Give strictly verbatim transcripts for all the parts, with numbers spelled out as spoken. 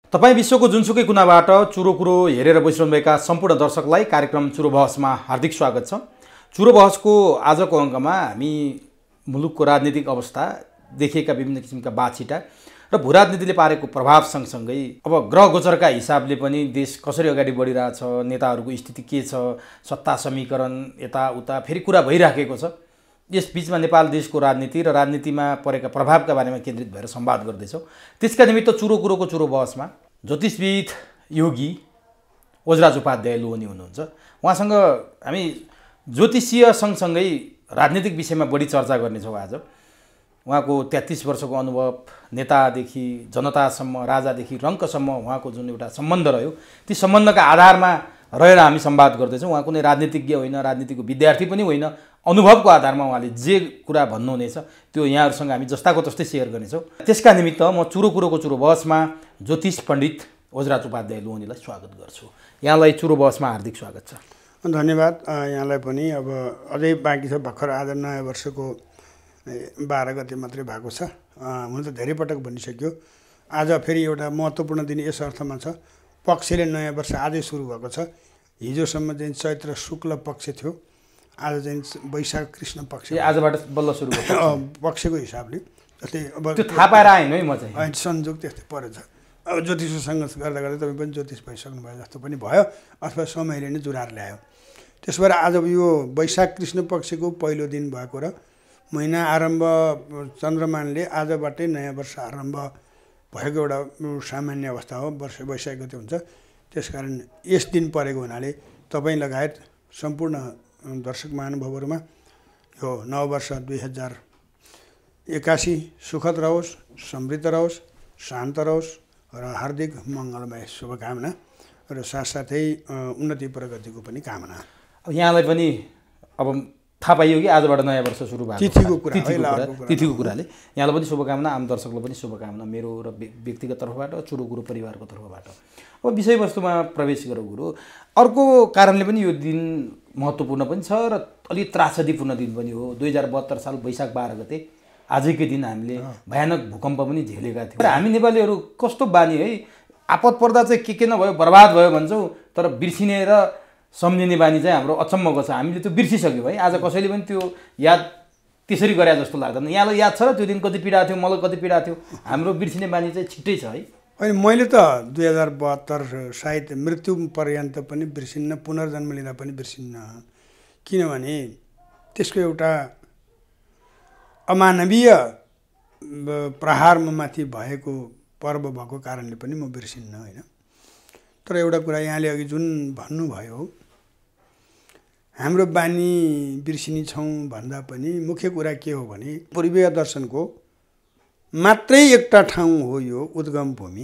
तपाईं विश्वको जुनसुकै कुनाबाट चुरो कुरो हेरेर बसिरहनुभएका सम्पूर्ण दर्शकलाई कार्यक्रम चुरो बहसमा हार्दिक स्वागत छ। चुरो बहसको आजको अङ्कमा हामी मुलुकको राजनीतिक अवस्था, देखिएका विभिन्न किसिमका बाछिटा र भूराजनीतिले पारेको प्रभाव सँगसँगै अब ग्रह गोचरका हिसाबले पनि देश कसरी अगाडि बढिरहेछ, नेताहरूको स्थिति के छ, सत्ता समीकरण यताउता फेरि कुरा भइराखेको छ। यस बीचमा नेपाल देशको राजनीति र राजनीतिमा परेका प्रभावका बारेमा केन्द्रित भएर संवाद गर्दैछौँ। त्यसका निमित्त चुरो कुरोको चुरो बहसमा ज्योतिषविद योगी ओजराज उपाध्याय लोहनी हुनुहुन्छ। उहाँसँग हामी ज्योतिषीय सँगसँगै राजनीतिक विषयमा बढी चर्चा गर्नेछौँ आज। उहाँको तेत्तीस वर्षको अनुभव, नेतादेखि जनतासम्म, राजादेखि रङ्कसम्म उहाँको जुन एउटा सम्बन्ध रह्यो, ती सम्बन्धका आधारमा रहेर हामी संवाद गर्दैछौँ। उहाँ कुनै राजनीतिज्ञ होइन, राजनीतिको विद्यार्थी पनि होइन, अनुभवको आधारमा उहाँले जे कुरा भन्नुहुनेछ त्यो यहाँहरूसँग हामी जस्ताको तस्तै सेयर गर्नेछौँ। त्यसका निमित्त म चुरो कुरोको चुरो बहसमा ज्योतिष पण्डित ओजराज उपाध्याय लोहनीलाई स्वागत गर्छु। यहाँलाई चुरो बहसमा हार्दिक स्वागत छ। धन्यवाद। यहाँलाई पनि अब अझै बाँकी छ, भर्खर आज नयाँ वर्षको बाह्र गते मात्रै भएको छ। हुन त धेरै पटक भनिसक्यो। आज फेरि एउटा महत्त्वपूर्ण दिन यस अर्थमा छ, पक्षले नयाँ वर्ष आजै सुरु भएको छ। हिजोसम्म चाहिँ चैत्र शुक्ल पक्ष थियो, आज चाहिँ वैशाख कृष्ण पक्ष। आजबाट बल्ल सुरु भएको पक्षको हिसाबले जस्तै अब त्यो थाहा पाएर आएन है म चाहिँ। होइन, संयोग त्यस्तै परेछ। अब ज्योतिषसँग गर्दा गर्दा तपाईँ पनि ज्योतिष भइसक्नु भयो जस्तो पनि भयो, अथवा समयले नै जुराएर ल्यायो। त्यसो भएर आज यो वैशाख कृष्ण पक्षको पहिलो दिन भएको र महिना आरम्भ चन्द्रमानले आजबाटै नयाँ वर्ष आरम्भ भएको एउटा सामान्य अवस्था हो। वर्ष वैशाख गते हुन्छ, त्यसकारण यस दिन परेको हुनाले तपाईँ लगायत सम्पूर्ण दर्शक महानुभावहरूमा यो नववर्ष दुई हजार एकासी सुखद रहोस्, समृद्ध रहोस्, शान्त रहोस् र हार्दिक मङ्गलमय शुभकामना र साथसाथै उन्नति प्रगतिको पनि कामना। अब यहाँलाई पनि अब थाहा पाइयो कि आजबाट नयाँ वर्ष सुरु भएको तिथिको कुरा तिथिको कुराले यहाँलाई पनि शुभकामना, आम दर्शकलाई पनि शुभकामना, मेरो र व्यक्तिगत तर्फबाट, चुरो कुरो परिवारको तर्फबाट। अब विषयवस्तुमा प्रवेश गरौँ गुरु। अर्को कारणले पनि यो दिन महत्त्वपूर्ण पनि छ र अलिक त्रासदीपूर्ण दिन पनि हो। दुई हजार बहत्तर साल वैशाख बाह्र गते आजकै दिन हामीले भयानक भूकम्प पनि झेलेका थियौँ। हामी नेपालीहरू कस्तो बानी है, आपद पर्दा चाहिँ के के नभयो बर्बाद भयो भन्छौँ, तर बिर्सिने र सम्झिने बानी चाहिँ हाम्रो अचम्मको छ। हामीले त्यो बिर्सिसक्यौँ है। आज कसैले पनि त्यो याद त्यसरी गरे जस्तो लाग्दैन। यहाँलाई याद छ र त्यो दिन कति पीडा थियो, मलाई कति पीडा थियो? हाम्रो बिर्सिने बानी चाहिँ छिट्टै छ है। होइन, मैले त दुई हजार बहत्तर सायद मृत्यु पर्यन्त पनि बिर्सिन्न, पुनर्जन्म लिँदा पनि बिर्सिन्न। किनभने त्यसको एउटा अमानवीय प्रहारमा माथि भएको पर्व भएको कारणले पनि म बिर्सिन्न होइन। तर एउटा कुरा यहाँले अघि जुन भन्नुभयो, हाम्रो बानी बिर्सिने छौँ भन्दा पनि मुख्य कुरा के हो भने पूर्वीय दर्शनको मात्रै एउटा ठाउँ हो यो उद्गम भूमि,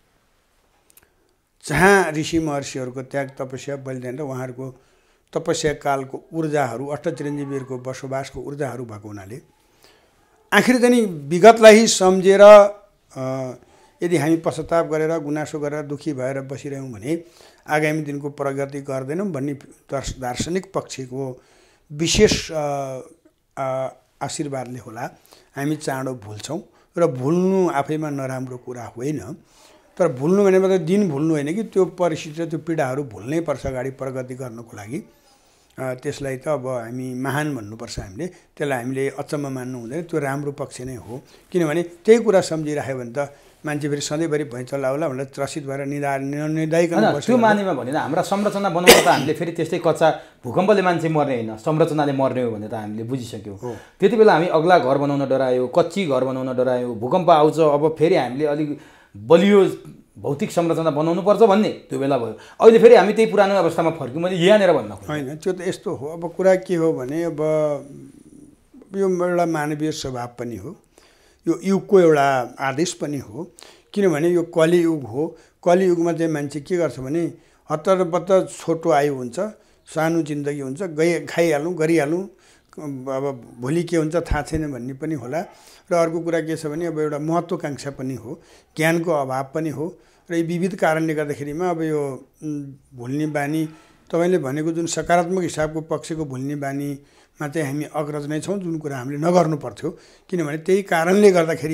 जहाँ ऋषि महर्षिहरूको त्याग तपस्या बलिदान र उहाँहरूको तपस्या कालको ऊर्जाहरू, अष्टचिरञ्जीवीहरूको बसोबासको ऊर्जाहरू भएको हुनाले आखिर चाहिँ विगतलाई सम्झेर यदि हामी पश्चाताप गरेर गुनासो गरेर दुःखी भएर बसिरह्यौँ भने आगामी दिनको प्रगति गर्दैनौँ भन्ने दार्शनिक पक्षको विशेष आशीर्वादले होला हामी चाँडो भुल्छौँ। र भुल्नु आफैमा नराम्रो कुरा होइन, तर भुल्नु भने मात्रै दिन भुल्नु होइन कि त्यो परिस्थिति र त्यो पीडाहरू भुल्नै पर्छ अगाडि प्रगति गर्नको लागि। त्यसलाई त अब हामी महान भन्नुपर्छ, हामीले त्यसलाई हामीले अचम्म मान्नु हुँदैन, त्यो राम्रो पक्ष नै हो। किनभने त्यही कुरा सम्झिराख्यो भने त मान्छे फेरि सधैँभरि भैँचला होला भनेर त्रसित भएर निदा निर्दायिकन बस्छ। त्यो मानेमा भने हाम्रा संरचना बनाउन त हामीले फेरि त्यस्तै कच्चा भूकम्पले मान्छे मर्ने होइन, संरचनाले मर्ने हो भने त हामीले बुझिसक्यौँ। त्यति बेला हामी अग्ला घर बनाउन डरायो, कच्ची घर बनाउन डरायो, भूकम्प आउँछ अब फेरि हामीले अलिक बलियो भौतिक संरचना बनाउनु पर्छ भन्ने त्यो बेला भयो। अहिले फेरि हामी त्यही पुरानो अवस्थामा फर्क्यौँ। मैले यहाँनिर भन्न होइन, त्यो त यस्तो हो। अब कुरा के हो भने अब यो एउटा मानवीय स्वभाव पनि हो, यो युगको एउटा आदेश पनि हो। किनभने यो कलियुग हो। कलियुगमा चाहिँ मान्छे के गर्छ भने हत्तरपत्तर छोटो आयु हुन्छ, सानो जिन्दगी हुन्छ, गइ खाइहालौँ गरिहालौँ, अब भोलि के हुन्छ थाहा छैन भन्ने पनि होला। र अर्को कुरा के छ भने अब एउटा महत्त्वकाङ्क्षा पनि हो, ज्ञानको अभाव पनि हो। र यी विविध कारणले गर्दाखेरिमा अब यो भुल्ने बानी, तपाईँले भनेको जुन सकारात्मक हिसाबको पक्षको भुल्ने बानीमा चाहिँ हामी अग्रज नै छौँ, जुन कुरा हामीले नगर्नु पर्थ्यो। किनभने त्यही कारणले गर्दाखेरि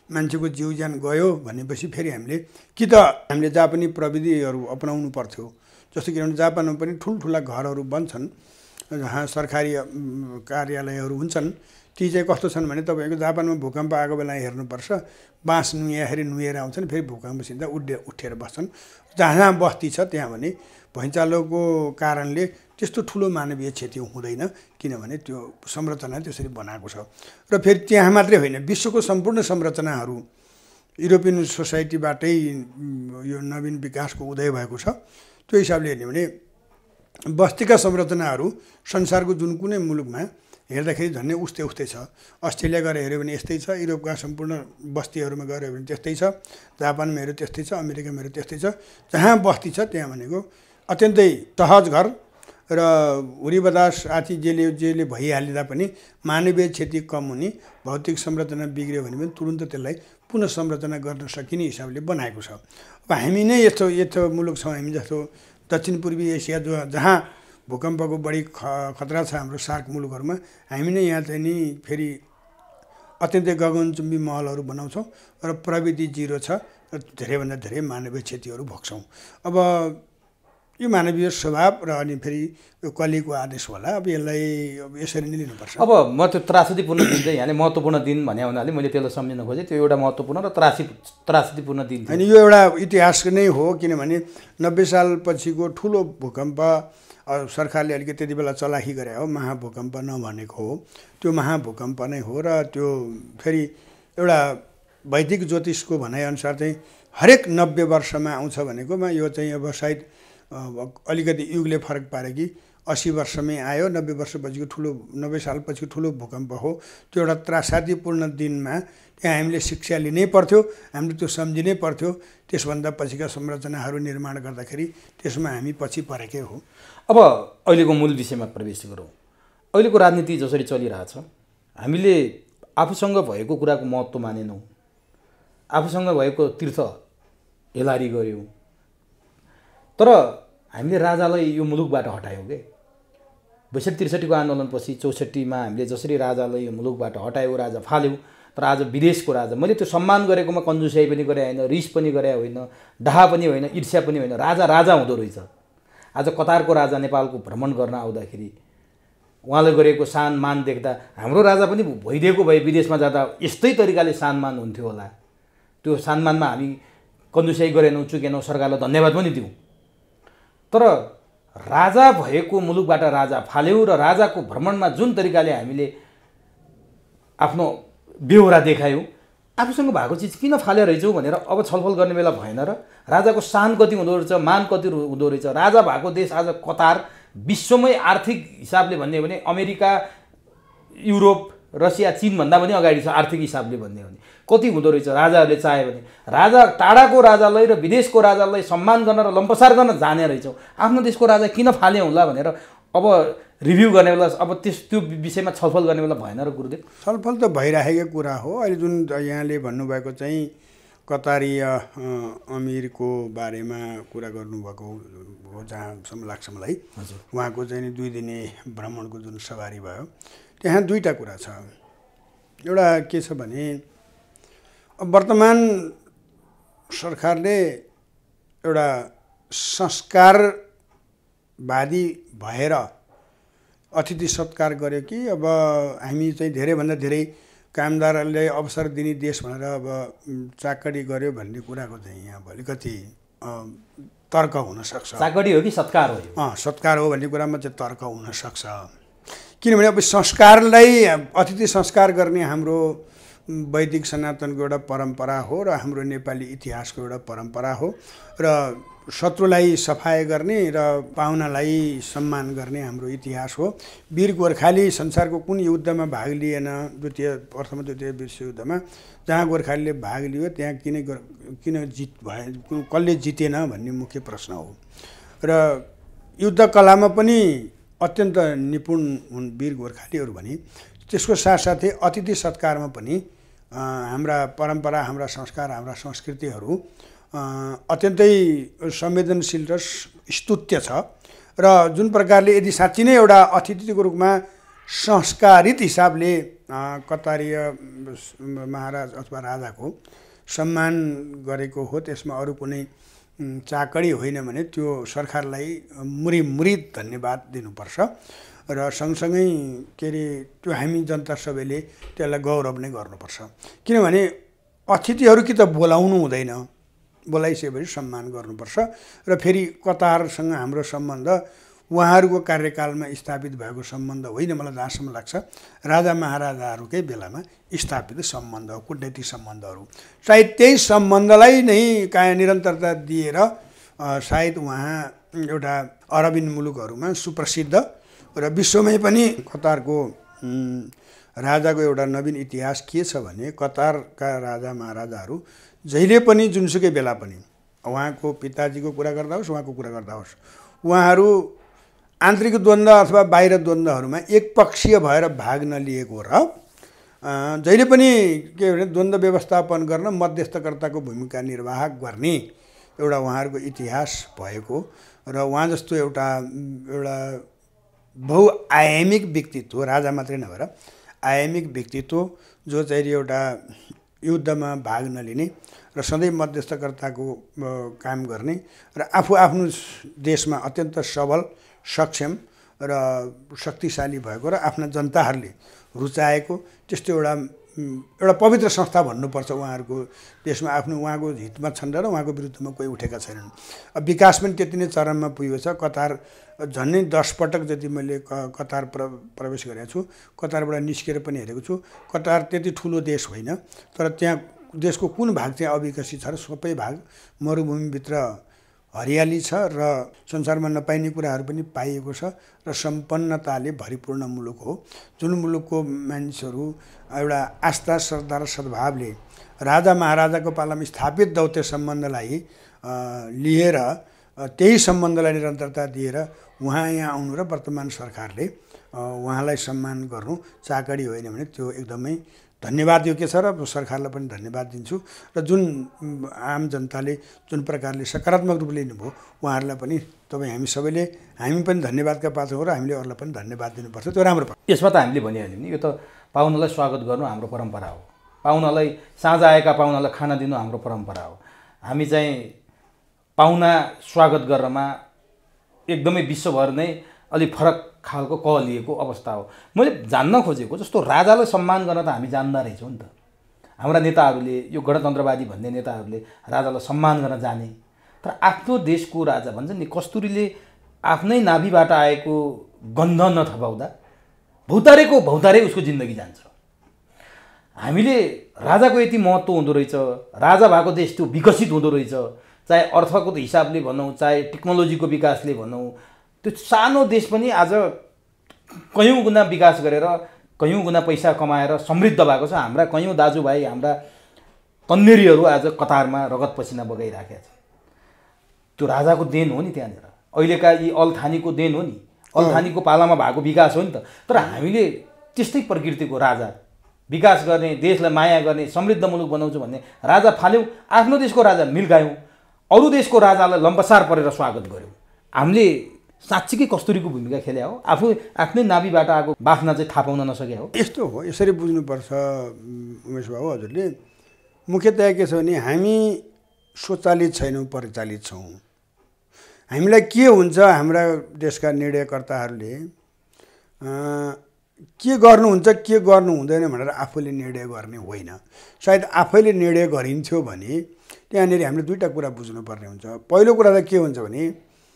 मान्छेको जीव ज्यान गयो भनेपछि फेरि हामीले कि त हामीले जापानी प्रविधिहरू अपनाउनु पर्थ्यो। जस्तो किनभने जापानमा पनि ठुल्ठुला घरहरू बन्छन् जहाँ सरकारी कार्यालयहरू हुन्छन्। ती चाहिँ कस्तो छन् भने तपाईँको जापानमा भूकम्प आएको बेला हेर्नुपर्छ, बाँस नुहाखेरि नुहेर आउँछन्, फेरि भूकम्प सिधा उड्डे उठेर बस्छन्। जहाँ जहाँ बस्ती छ त्यहाँ भने भुइँचालोको कारणले त्यस्तो ठुलो मानवीय क्षति हुँदैन, किनभने त्यो संरचना त्यसरी बनाएको छ। र फेरि त्यहाँ मात्रै होइन, विश्वको सम्पूर्ण संरचनाहरू युरोपियन सोसाइटीबाटै यो नवीन विकासको उदय भएको छ। त्यो हिसाबले हेर्ने भने बस्तीका संरचनाहरू संसारको जुन कुनै मुलुकमा हेर्दाखेरि झन्डै उस्तै उस्तै छ। अस्ट्रेलिया गएर हेऱ्यो भने यस्तै छ, युरोपका सम्पूर्ण बस्तीहरूमा गएर हेऱ्यो भने त्यस्तै छ, जापानमा हेऱ्यो त्यस्तै छ, अमेरिकामा हेऱ्यो त्यस्तै छ। जहाँ बस्ती छ त्यहाँ भनेको अत्यन्तै सहज घर र हुरी बतास आदि जेले जेले भइहालिँदा पनि मानवीय क्षति कम हुने, भौतिक संरचना बिग्रियो भने पनि तुरुन्त त्यसलाई पुनः संरचना गर्न सकिने हिसाबले बनाएको छ। अब हामी नै यस्तो यस्तो मुलुक छौँ, हामी जस्तो दक्षिण पूर्वी एसिया जो जहाँ भूकम्पको बढी ख खतरा छ हाम्रो सार्क मुलुकहरूमा, हामी नै यहाँ चाहिँ नि फेरि अत्यन्तै गगनचुम्बी महलहरू बनाउँछौँ र प्रविधि जिरो छ, धेरैभन्दा धेरै मानवीय क्षतिहरू भोग्छौँ। अब यो मानवीय स्वभाव र अनि फेरि यो कलिको आदेश होला। अब यसलाई अब यसरी नै लिनुपर्छ। अब म त्यो त्रासदीपूर्ण दिन चाहिँ यहाँले महत्त्वपूर्ण दिन भने हुनाले मैले त्यसलाई सम्झिन खोजेँ। त्यो एउटा महत्त्वपूर्ण र त्रासी त्रासदीपूर्ण दिन होइन, यो एउटा इतिहास नै हो, किनभने नब्बे साल पछिको ठुलो भूकम्प सरकारले अलिकति त्यति बेला चलाखी गरे हो, महाभूकम्प नभनेको हो, त्यो महाभूकम्प नै हो। र त्यो फेरि एउटा वैदिक ज्योतिषको भनाइअनुसार चाहिँ हरेक नब्बे वर्षमा आउँछ भनेकोमा यो चाहिँ अब सायद अलिकति युगले फरक पारे कि अस्सी वर्षमै आयो, नब्बे वर्षपछिको ठुलो नब्बे सालपछिको ठुलो भूकम्प हो। त्यो एउटा त्रासदीपूर्ण दिनमा त्यहाँ हामीले शिक्षा लिनै पर्थ्यो, हामीले त्यो सम्झिनै पर्थ्यो। त्यसभन्दा पछिका संरचनाहरू निर्माण गर्दाखेरि त्यसमा हामी पछि परेकै हो। अब अहिलेको मूल विषयमा प्रवेश गरौँ। अहिलेको राजनीति जसरी चलिरहेछ, हामीले आफूसँग भएको कुराको महत्त्व मानेनौँ, आफूसँग भएको तीर्थ हेलारी गऱ्यौँ, तर हामीले राजालाई यो मुलुकबाट हटायौँ के। बैसठी त्रिसठीको आन्दोलनपछि चौसठीमा हामीले जसरी राजालाई यो मुलुकबाट हटायौँ, राजा फाल्यौँ, तर आज विदेशको राजा, मैले त्यो सम्मान गरेकोमा कन्जुसाइ पनि गरे होइन, रिस पनि गरे होइन, डाहा पनि होइन, ईर्ष्या पनि होइन, राजा राजा हुँदो रहेछ। आज कतारको राजा नेपालको भ्रमण गर्न आउँदाखेरि उहाँले गरेको सान मान देख्दा हाम्रो राजा पनि भइदिएको भए विदेशमा जाँदा यस्तै तरिकाले सान मान हुन्थ्यो होला। त्यो सान मानमा हामी कन्जुसाइ गरेनौँ, चुकेनौँ, सरकारलाई धन्यवाद पनि दिउँ। तर राजा भएको मुलुकबाट राजा फाल्यौँ र राजाको भ्रमणमा जुन तरिकाले हामीले आफ्नो बेहोरा देखायौँ, आफूसँग भएको चिज किन फाले रहेछौ भनेर अब छलफल गर्ने बेला भएन र। राजाको सान कति हुँदो रहेछ, मान कति हुँदो रहेछ। राजा भएको देश आज कतार विश्वमै आर्थिक हिसाबले भन्ने हो भने अमेरिका, युरोप, रसिया, चीनभन्दा पनि अगाडि छ आर्थिक हिसाबले भन्ने हो भने। कति हुँदो रहेछ राजाहरूले चाह्यो भने। राजा टाढाको राजालाई र विदेशको राजालाई सम्मान गर्न र लम्पसार गर्न जाने रहेछौँ, आफ्नो देशको राजा किन फाले होला भनेर अब रिभ्यू गर्ने बेला, अब त्यस त्यो विषयमा छलफल गर्ने बेला भएन र गुरुदेव? छलफल त भइरहेको कुरा हो। अहिले जुन यहाँले भन्नुभएको चाहिँ कतारीय अमिरको बारेमा कुरा गर्नुभएको हो, जहाँसम्म लाग्छ मलाई उहाँको चाहिँ दुई दिने भ्रमणको जुन सवारी भयो, त्यहाँ दुईवटा कुरा छ। एउटा के छ भने अब वर्तमान सरकारले एउटा संस्कारवादी भएर अतिथि सत्कार गर्यो कि अब हामी चाहिँ धेरैभन्दा धेरै कामदारहरूले अवसर दिने देश भनेर अब चाकडी गर्यो भन्ने कुराको चाहिँ यहाँ अलिकति तर्क हुनसक्छ। चाकडी हो कि सत्कार हो? अँ सत्कार हो भन्ने कुरामा चाहिँ तर्क हुनसक्छ। किनभने अब संस्कारलाई अतिथि संस्कार गर्ने हाम्रो वैदिक सनातनको एउटा परम्परा हो र हाम्रो नेपाली इतिहासको एउटा परम्परा हो र शत्रुलाई सफाइ गर्ने र पाहुनालाई सम्मान गर्ने हाम्रो इतिहास हो। वीर गोर्खाली संसारको कुन युद्धमा भाग लिएन? द्वितीय प्रथम द्वितीय विश्वयुद्धमा जहाँ गोर्खालीले भाग लियो त्यहाँ किन किन जित भयो, कसले जितेन भन्ने मुख्य प्रश्न हो। र युद्ध कलामा पनि अत्यन्त निपुण हुन् वीर गोर्खालीहरू भने त्यसको साथसाथै अतिथि सत्कारमा पनि हाम्रा परम्परा, हाम्रा संस्कार, हाम्रा संस्कृतिहरू अत्यन्तै संवेदनशील र स्तुत्य छ। र जुन प्रकारले यदि साँच्चै नै एउटा अतिथिको रूपमा संस्कारित हिसाबले कतारीय महाराज अथवा राजाको सम्मान गरेको हो। त्यसमा अरू कुनै चाकडी होइन भने त्यो सरकारलाई मुरी मुरी धन्यवाद दिनुपर्छ र सँगसँगै के अरे त्यो हामी जनता सबैले त्यसलाई गौरव नै गर्नुपर्छ। किनभने अतिथिहरू कि त बोलाउनु हुँदैन, बोलाइसकेपछि सम्मान गर्नुपर्छ। र फेरि कतारसँग हाम्रो सम्बन्ध उहाँहरूको कार्यकालमा स्थापित भएको सम्बन्ध होइन, मलाई जहाँसम्म लाग्छ राजा महाराजाहरूकै बेलामा स्थापित सम्बन्ध हो, कुटनैतिक सम्बन्धहरू। सायद त्यही सम्बन्धलाई नै काया निरन्तरता दिएर सायद उहाँ एउटा अरबिन मुलुकहरूमा सुप्रसिद्ध र विश्वमै पनि कतारको राजाको एउटा नवीन इतिहास के छ भने कतारका राजा महाराजाहरू जहिले पनि जुनसुकै बेला पनि उहाँको पिताजीको कुरा गर्दा होस् उहाँको कुरा गर्दा होस् उहाँहरू आन्तरिक द्वन्द्व अथवा बाहिर द्वन्द्वहरूमा एकपक्षीय भएर भाग नलिएको र जहिले पनि के भने द्वन्द्व व्यवस्थापन गर्न मध्यस्थकर्ताको भूमिका निर्वाह गर्ने एउटा उहाँहरूको इतिहास भएको र उहाँ जस्तो एउटा एउटा बहुआयामिक व्यक्तित्व, राजा मात्रै नभएर आयामिक व्यक्तित्व जो चाहिँ एउटा युद्धमा भाग नलिने र सधैँ मध्यस्थकर्ताको काम गर्ने र आफू आफ्नो देशमा अत्यन्त सबल सक्षम र शक्तिशाली भएको र आफ्ना जनताहरूले रुचाएको त्यस्तो एउटा एउटा पवित्र संस्था भन्नुपर्छ। उहाँहरूको देशमा आफ्नो उहाँको हितमा छन् र उहाँको विरुद्धमा कोही उठेका छैनन्। अब विकास पनि त्यति नै चरममा पुगेको छ। कतार झन्डै दस पटक जति मैले क कतार प्र प्रवेश गरेको छु, कतारबाट निस्केर पनि हेरेको छु। कतार त्यति ठुलो देश होइन, तर त्यहाँ देशको कुन भाग चाहिँ अविकसित छ र सबै भाग मरुभूमिभित्र हरियाली छ र संसारमा नपाइने कुराहरू पनि पाइएको छ र सम्पन्नताले भरिपूर्ण मुलुक हो। जुन मुलुकको मानिसहरू एउटा आस्था श्रद्धा र सद्भावले राजा महाराजाको पालामा स्थापित दौत्य सम्बन्धलाई लिएर त्यही सम्बन्धलाई निरन्तरता दिएर उहाँ यहाँ आउनु र वर्तमान सरकारले उहाँलाई सम्मान गर्नु चाकडी होइन भने त्यो एकदमै धन्यवाद योग्य छ र सरकारलाई पनि धन्यवाद दिन्छु। र जुन आम जनताले जुन प्रकारले सकारात्मक रूपले लिनुभयो उहाँहरूलाई पनि तपाईँ हामी सबैले हामी पनि धन्यवादका पात्र हो र हामीले अरूलाई पनि धन्यवाद दिनुपर्छ। त्यो राम्रो पाउँछ। यसमा त हामीले भनिहाल्यौँ नि, यो त पाहुनालाई स्वागत गर्नु हाम्रो परम्परा हो। पाहुनालाई साँझ आएका पाहुनालाई खाना दिनु हाम्रो परम्परा हो। हामी चाहिँ पाहुना स्वागत गर्नमा एकदमै विश्वभर नै अलिक फरक खालको क लिएको अवस्था हो। मैले जान्न खोजेको जस्तो राजालाई सम्मान गर्न त हामी जान्दा रहेछौँ नि त। हाम्रा नेताहरूले यो गणतन्त्रवादी भन्ने नेताहरूले राजालाई सम्मान गर्न जाने, तर आफ्नो देशको राजा भन्छ नि कस्तुरीले आफ्नै नाभिबाट आएको गन्ध नथपाउँदा भौतारेको भौतारे उसको जिन्दगी जान्छ। हामीले राजाको यति महत्त्व हुँदो रहेछ, राजा भएको देश त्यो विकसित हुँदो रहेछ, चाहे अर्थको हिसाबले भनौँ चाहे टेक्नोलोजीको विकासले भनौँ, त्यो सानो देश पनि आज कयौँ गुणा विकास गरेर कयौँ गुणा पैसा कमाएर समृद्ध भएको छ। हाम्रा कयौँ दाजुभाइ हाम्रा तन्नेरीहरू आज कतारमा रगत पसिना बगाइराखेका छन्। त्यो राजाको देन हो नि, त्यहाँनिर अहिलेका यी अल्थानीको देन हो नि, अल्थानीको पालामा भएको विकास हो नि त। तर हामीले त्यस्तै प्रकृतिको राजा विकास गर्ने, देशलाई माया गर्ने, समृद्ध मुलुक बनाउँछु भन्ने राजा फाल्यौँ, आफ्नो देशको राजा मिल्गायौँ, अरू देशको राजालाई लम्बसार परेर स्वागत गऱ्यौँ। हामीले साँच्चीकै कस्तुरीको भूमिका खेले हो, आफू आफ्नै नाभिबाट आएको बाख्ना चाहिँ थाहा पाउन नसके हो। यस्तो हो, यसरी बुझ्नुपर्छ उमेश बाबु। हजुरले मुख्यतया के छ भने हामी स्वचालित छैनौँ, परिचालित छौँ। हामीलाई के हुन्छ, हाम्रा देशका निर्णयकर्ताहरूले के गर्नुहुन्छ के गर्नु हुँदैन भनेर आफूले निर्णय गर्ने होइन। सायद आफैले निर्णय गरिन्थ्यो भने त्यहाँनिर हामीले दुईवटा कुरा बुझ्नुपर्ने हुन्छ। पहिलो कुरा त के हुन्छ भने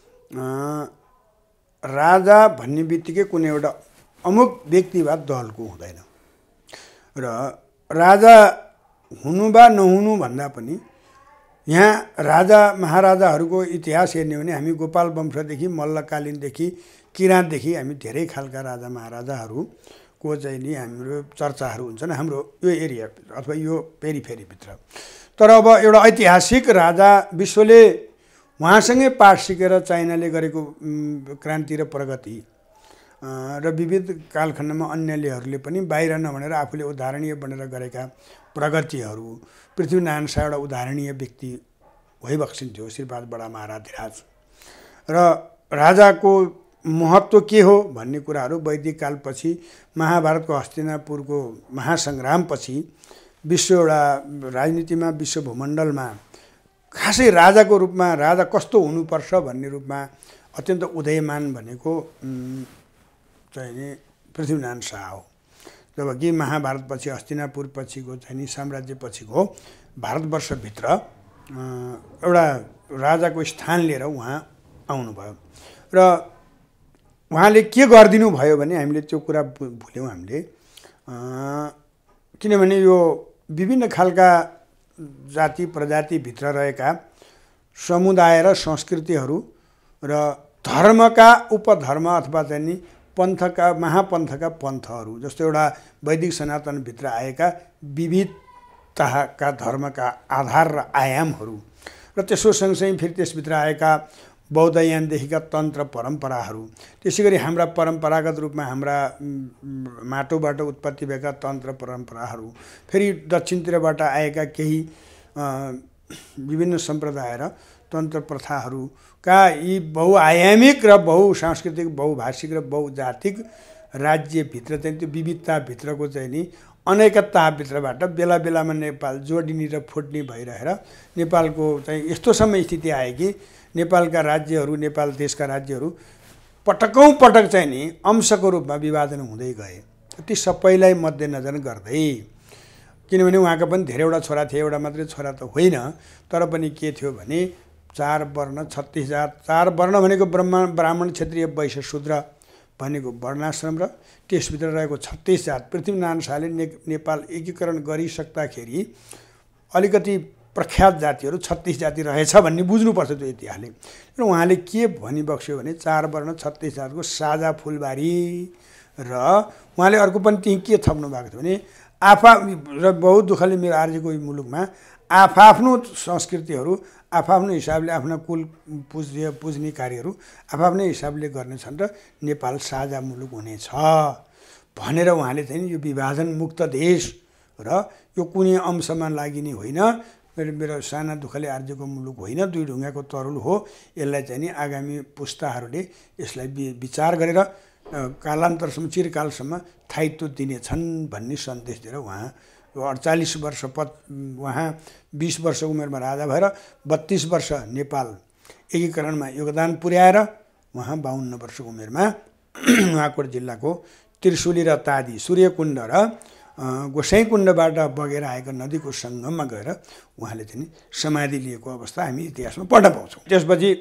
राजा भन्ने बित्तिकै कुनै एउटा अमुक व्यक्ति वा दलको हुँदैन र राजा हुनु वा नहुनु भन्दा पनि यहाँ राजा महाराजाहरूको इतिहास हेर्ने हो भने हामी गोपाल वंशदेखि मल्लकालीनदेखि किराँतदेखि हामी धेरै खालका राजा महाराजाहरूको चाहिँ नि हाम्रो चर्चाहरू हुन्छन् हाम्रो यो एरिया अथवा यो पेरिफेरीभित्र। तर अब एउटा ऐतिहासिक राजा विश्वले उहाँसँगै पाठ सिकेर चाइनाले गरेको क्रान्ति र प्रगति र विविध कालखण्डमा अन्यलेहरूले पनि बाहिर नभनेर आफूले उदाहरणीय बनेर गरेका प्रगतिहरू, पृथ्वीनारायण शाह एउटा उदाहरणीय व्यक्ति भइबक्सिन्थ्यो, श्रीपाद बडा महाराधिराज। र राजाको महत्त्व के हो भन्ने कुराहरू वैदिक कालपछि महाभारतको हस्तिनापुरको महासङ्ग्रामपछि विश्व एउटा राजनीतिमा विश्व भूमण्डलमा खासै राजाको रूपमा राजा कस्तो हुनुपर्छ भन्ने रूपमा अत्यन्त उदयमान भनेको चाहिँ नि पृथ्वीनारायण शाह हो। जबकि महाभारतपछि हस्तिनापुरपछिको चाहिँ नि साम्राज्यपछिको भारतवर्षभित्र एउटा राजाको स्थान लिएर उहाँ आउनुभयो र उहाँले के गरिदिनु भयो भने हामीले त्यो कुरा भुल्यौँ हामीले, किनभने यो विभिन्न खालका जाति प्रजातिभित्र रहेका समुदाय र संस्कृतिहरू र धर्मका उपधर्म अथवा चाहिँ नि पन्थका महापन्थका पन्थहरू जस्तो एउटा वैदिक सनातनभित्र आएका विविधताका धर्मका आधार र आयामहरू र त्यसो सँगसँगै फेरि त्यसभित्र आएका बौद्धयानदेखिका तन्त्र परम्पराहरू, त्यसै गरी हाम्रा परम्परागत रूपमा हाम्रा माटोबाट उत्पत्ति भएका तन्त्र परम्पराहरू, फेरि दक्षिणतिरबाट आएका केही विभिन्न सम्प्रदाय र तन्त्र प्रथाहरूका यी बहुआयामिक र बहुसांस्कृतिक बहुभाषिक र बहुजातिक राज्यभित्र चाहिँ त्यो विविधताभित्रको चाहिँ नि अनेकताभित्रबाट बेला बेलामा नेपाल जोडिने र फुट्ने भइरहेर नेपालको चाहिँ यस्तोसम्म स्थिति आयो कि नेपालका राज्यहरू नेपाल देशका राज्यहरू पटकौँ पटक चाहिँ नि अंशको रूपमा विभाजन हुँदै गए। ती सबैलाई मध्यनजर गर्दै, किनभने उहाँका पनि धेरैवटा छोरा थिए, एउटा मात्रै छोरा त होइन, तर पनि के थियो भने चार वर्ण छत्तिस जात, चार वर्ण भनेको ब्रह्म ब्राह्मण क्षेत्रीय वैश्य शूद्र भनेको वर्णाश्रम र त्यसभित्र रहेको छत्तिस जात। पृथ्वीनारायण शाहले ने नेपाल एकीकरण गरिसक्दाखेरि अलिकति प्रख्यात जातिहरू छत्तिस जाति रहेछ भन्ने बुझ्नुपर्छ त्यो इतिहासले। र उहाँले के भनिबक्स्यो भने चार वर्ण छत्तिस जातको साझा फुलबारी, र उहाँले अर्को पनि त्यही के थप्नु भएको थियो भने आफा र बहुत दुःखले मेरो आर्यको मुलुकमा आफआफ्नो संस्कृतिहरू आफआफ्नो हिसाबले आफ्ना कुल पुज्ने पुज्ने कार्यहरू आफआफ्नै हिसाबले गर्नेछन् र नेपाल साझा मुलुक हुनेछ भनेर उहाँले चाहिँ यो विभाजन मुक्त देश र यो कुनै अंशमा लागिने होइन, मेरो मेरो साना दुःखले आर्जको मुलुक होइन, दुई ढुङ्गाको तरुल हो, यसलाई चाहिँ नि आगामी पुस्ताहरूले यसलाई विचार गरेर कालान्तरसम्म चिरकालसम्म स्थायित्व दिनेछन् भन्ने सन्देश दिएर उहाँ अडचालिस वर्ष पच उहाँ बिस वर्षको उमेरमा राजा भएर बत्तिस वर्ष नेपाल एकीकरणमा योगदान पुर्याएर उहाँ बाहन्न वर्षको उमेरमा नुवाकोट जिल्लाको त्रिशुली र तादी सूर्यकुण्ड र गोसाइँकुण्डबाट बगेर आएको नदीको सङ्गममा गएर उहाँले चाहिँ समाधि लिएको अवस्था हामी इतिहासमा पढ्न पाउँछौँ। त्यसपछि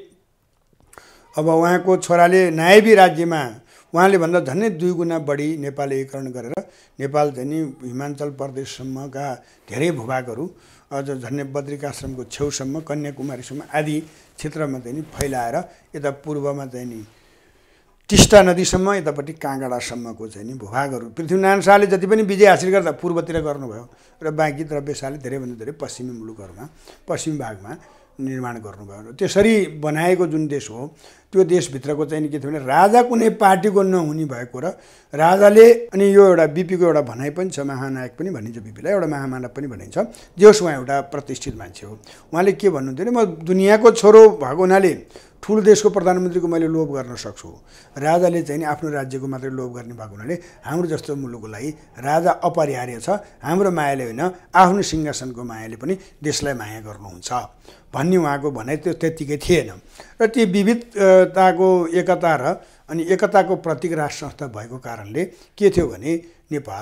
अब उहाँको छोराले नायबी राज्यमा उहाँले भन्दा झन्डै दुई गुणा बढी नेपाल एकीकरण गरेर नेपाल चाहिँ हिमाञ्चल प्रदेशसम्मका धेरै भूभागहरू अझ झन्डै बद्रिकाश्रमको छेउसम्म कन्याकुमारीसम्म आदि क्षेत्रमा चाहिँ फैलाएर यता पूर्वमा चाहिँ नि टिस्टा नदीसम्म यतापट्टि काँगडासम्मको चाहिँ नि भूभागहरू पृथ्वीनारायण शाहले जति पनि विजय हासिल गर्दा पूर्वतिर गर्नुभयो र बाँकी द्रव्य शाहले धेरैभन्दा धेरै पश्चिमी मुलुकहरूमा पश्चिमी भागमा निर्माण गर्नुभयो। त्यसरी बनाएको जुन देश हो त्यो देशभित्रको चाहिँ के थियो भने राजा कुनै पार्टीको नहुने भएको र राजाले अनि यो एउटा बिपीको एउटा भनाइ पनि छ, महानायक पनि भनिन्छ बिपीलाई, एउटा महामानव पनि भनिन्छ, जेहोस् उहाँ एउटा प्रतिष्ठित मान्छे हो। उहाँले के भन्नुहुन्थ्यो भने म दुनियाँको छोरो भएको हुनाले ठुलो देशको प्रधानमन्त्रीको मैले लोभ गर्न सक्छु, राजाले चाहिँ आफ्नो राज्यको मात्रै लोभ गर्ने भएको हुनाले हाम्रो जस्तो मुलुकको लागि राजा अपरिहार्य छ, हाम्रो मायाले होइन आफ्नो सिंहासनको मायाले पनि देशलाई माया गर्नुहुन्छ भन्ने उहाँको भनाइ त्यो त्यत्तिकै थिएन। र ती विविधताको एकता र अनि एकताको प्रतीक राष्ट्र संस्था भएको कारणले के थियो भने नेपाल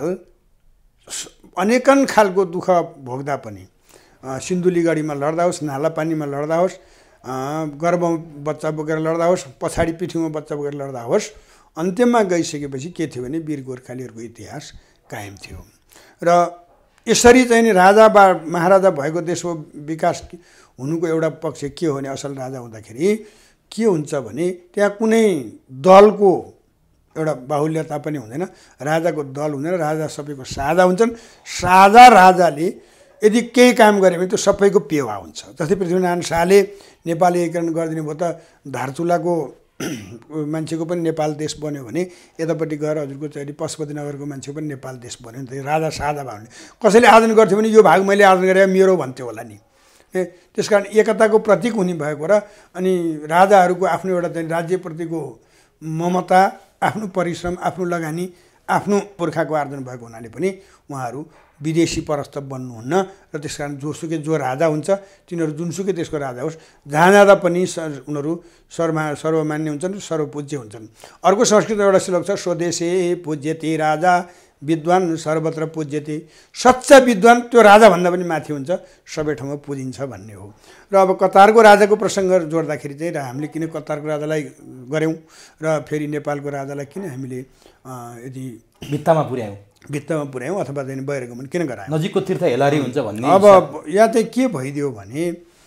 अनेकन खालको दुःख भोग्दा पनि सिन्धुलीगढीमा लड्दा होस्, नालापानीमा लड्दा होस्, गर्भमा बच्चा बोकेर लड्दा होस्, पछाडि पिठ्यौँमा बच्चा बोकेर लड्दा होस्, अन्त्यमा गइसकेपछि के थियो भने वीर गोर्खालीहरूको इतिहास कायम थियो। र यसरी चाहिँ नि राजा बा महाराजा भएको देशको विकास हुनुको एउटा पक्ष के हो भने असल राजा हुँदाखेरि के हुन्छ भने त्यहाँ कुनै दलको एउटा बाहुल्यता पनि हुँदैन, राजाको दल हुँदैन, राजा सबैको साझा हुन्छन्। साझा राजाले यदि केही काम गऱ्यो भने त्यो सबैको पेवा हुन्छ। जस्तै पृथ्वीनारायण शाहले नेपाल एकीकरण गरिदिनु भयो त धारचुलाको मान्छेको पनि नेपाल देश बन्यो भने यतापट्टि गएर हजुरको चाहिँ पशुपतिनगरको मान्छेको पनि नेपाल देश बन्यो नि त, राजा साझा भयो भने कसैले आयोजन गर्थ्यो भने यो भाग मैले आयोजन गरेँ मेरो भन्थ्यो होला नि। ए त्यसकारण एकताको प्रतीक हुने भएको र अनि राजाहरूको आफ्नो एउटा चाहिँ राज्यप्रतिको ममता, आफ्नो परिश्रम, आफ्नो लगानी, आफ्नो पुर्खाको आर्जन भएको हुनाले पनि उहाँहरू विदेशी परस्त बन्नुहुन्न र त्यस कारण जोसुकै जो राजा हुन्छ तिनीहरू जुनसुकै देशको राजा होस् जहाँ जाँदा पनि उनीहरू सर्वमा सर्वमान्य हुन्छन्, सर्वपूज्य हुन्छन्। अर्को संस्कृतमा एउटा श्लोक छ, स्वदेशे पूज्यते राजा विद्वान सर्वत्र पूज्यते। सच्चा विद्वान त्यो राजाभन्दा पनि माथि हुन्छ, सबै ठाउँमा पुजिन्छ भन्ने हो। र अब कतारको राजाको प्रसङ्ग जोड्दाखेरि चाहिँ र हामीले किन कतारको राजालाई गऱ्यौँ र फेरि नेपालको राजालाई किन हामीले यदि भित्तामा पुर्यायौँ भित्तामा पुर्यायौँ अथवा चाहिँ बहिर्गमन किन गरायौँ? नजिकको तीर्थ हेलारी हुन्छ भन्ने। अब यहाँ चाहिँ के भइदियो भने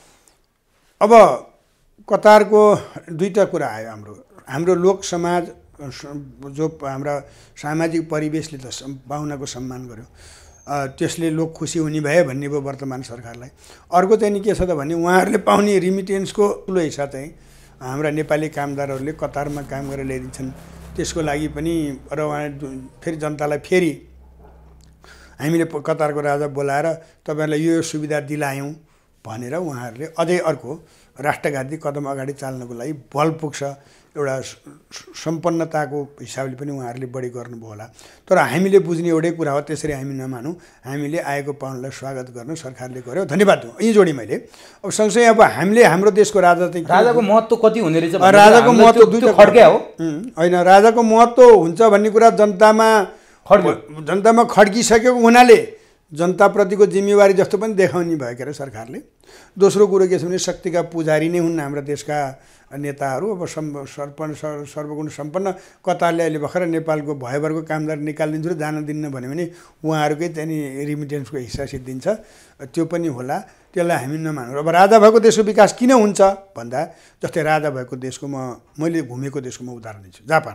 अब कतारको दुईवटा कुरा आयो। हाम्रो हाम्रो लोक समाज जो हाम्रा सामाजिक परिवेशले त पाहुनाको सम्मान गर्यो, त्यसले लोक खुसी हुने भए भन्ने भयो वर्तमान सरकारलाई। अर्को चाहिँ नि के छ त भने उहाँहरूले पाउने रिमिटेन्सको ठुलो हिस्सा चाहिँ हाम्रा नेपाली कामदारहरूले कतारमा काम गरेर ल्याइदिन्छन्। त्यसको लागि पनि र उहाँ फेरि जनतालाई फेरि हामीले कतारको राजा बोलाएर तपाईँहरूलाई यो सुविधा दिलायौँ भनेर उहाँहरूले अझै अर्को राष्ट्रघाती कदम अगाडि चाल्नको लागि बल पुग्छ। एउटा सम्पन्नताको हिसाबले पनि उहाँहरूले बढी गर्नुभयो होला। तर हामीले बुझ्ने एउटै कुरा हो, त्यसरी हामी नमानौँ। हामीले आएको पाहुनालाई स्वागत गर्नु सरकारले गर्यो, धन्यवाद दिउँ। यी जोडी मैले अब सँगसँगै अब हामीले हाम्रो देशको राजा चाहिँ राजाको महत्त्व कति हुने रहेछ? राजाको महत्त्व दुईवटा खड्क्या हो होइन, राजाको महत्त्व हुन्छ भन्ने कुरा जनतामा खड्क्यो जनतामा खड्किसकेको हुनाले जनताप्रतिको जिम्मेवारी जस्तो पनि देखाउने भयो के अरे सरकारले। दोस्रो कुरो के छ भने शक्तिका पुजारी नै हुन् हाम्रा देशका नेताहरू। अब सम् सर्पण सर्वगुण सम्पन्न कतारले अहिले भर्खर नेपालको भयभरको कामदार निकालिदिन्छु र जान दिन्न भन्यो भने उहाँहरूकै चाहिँ रिमिटेन्सको हिस्सा सिद्धिन्छ, त्यो पनि होला। त्यसलाई हामी नमानौँ। अब राजा भएको देशको विकास किन हुन्छ भन्दा जस्तै राजा भएको देशको म मैले घुमेको देशको म उदाहरण दिन्छु, जापान।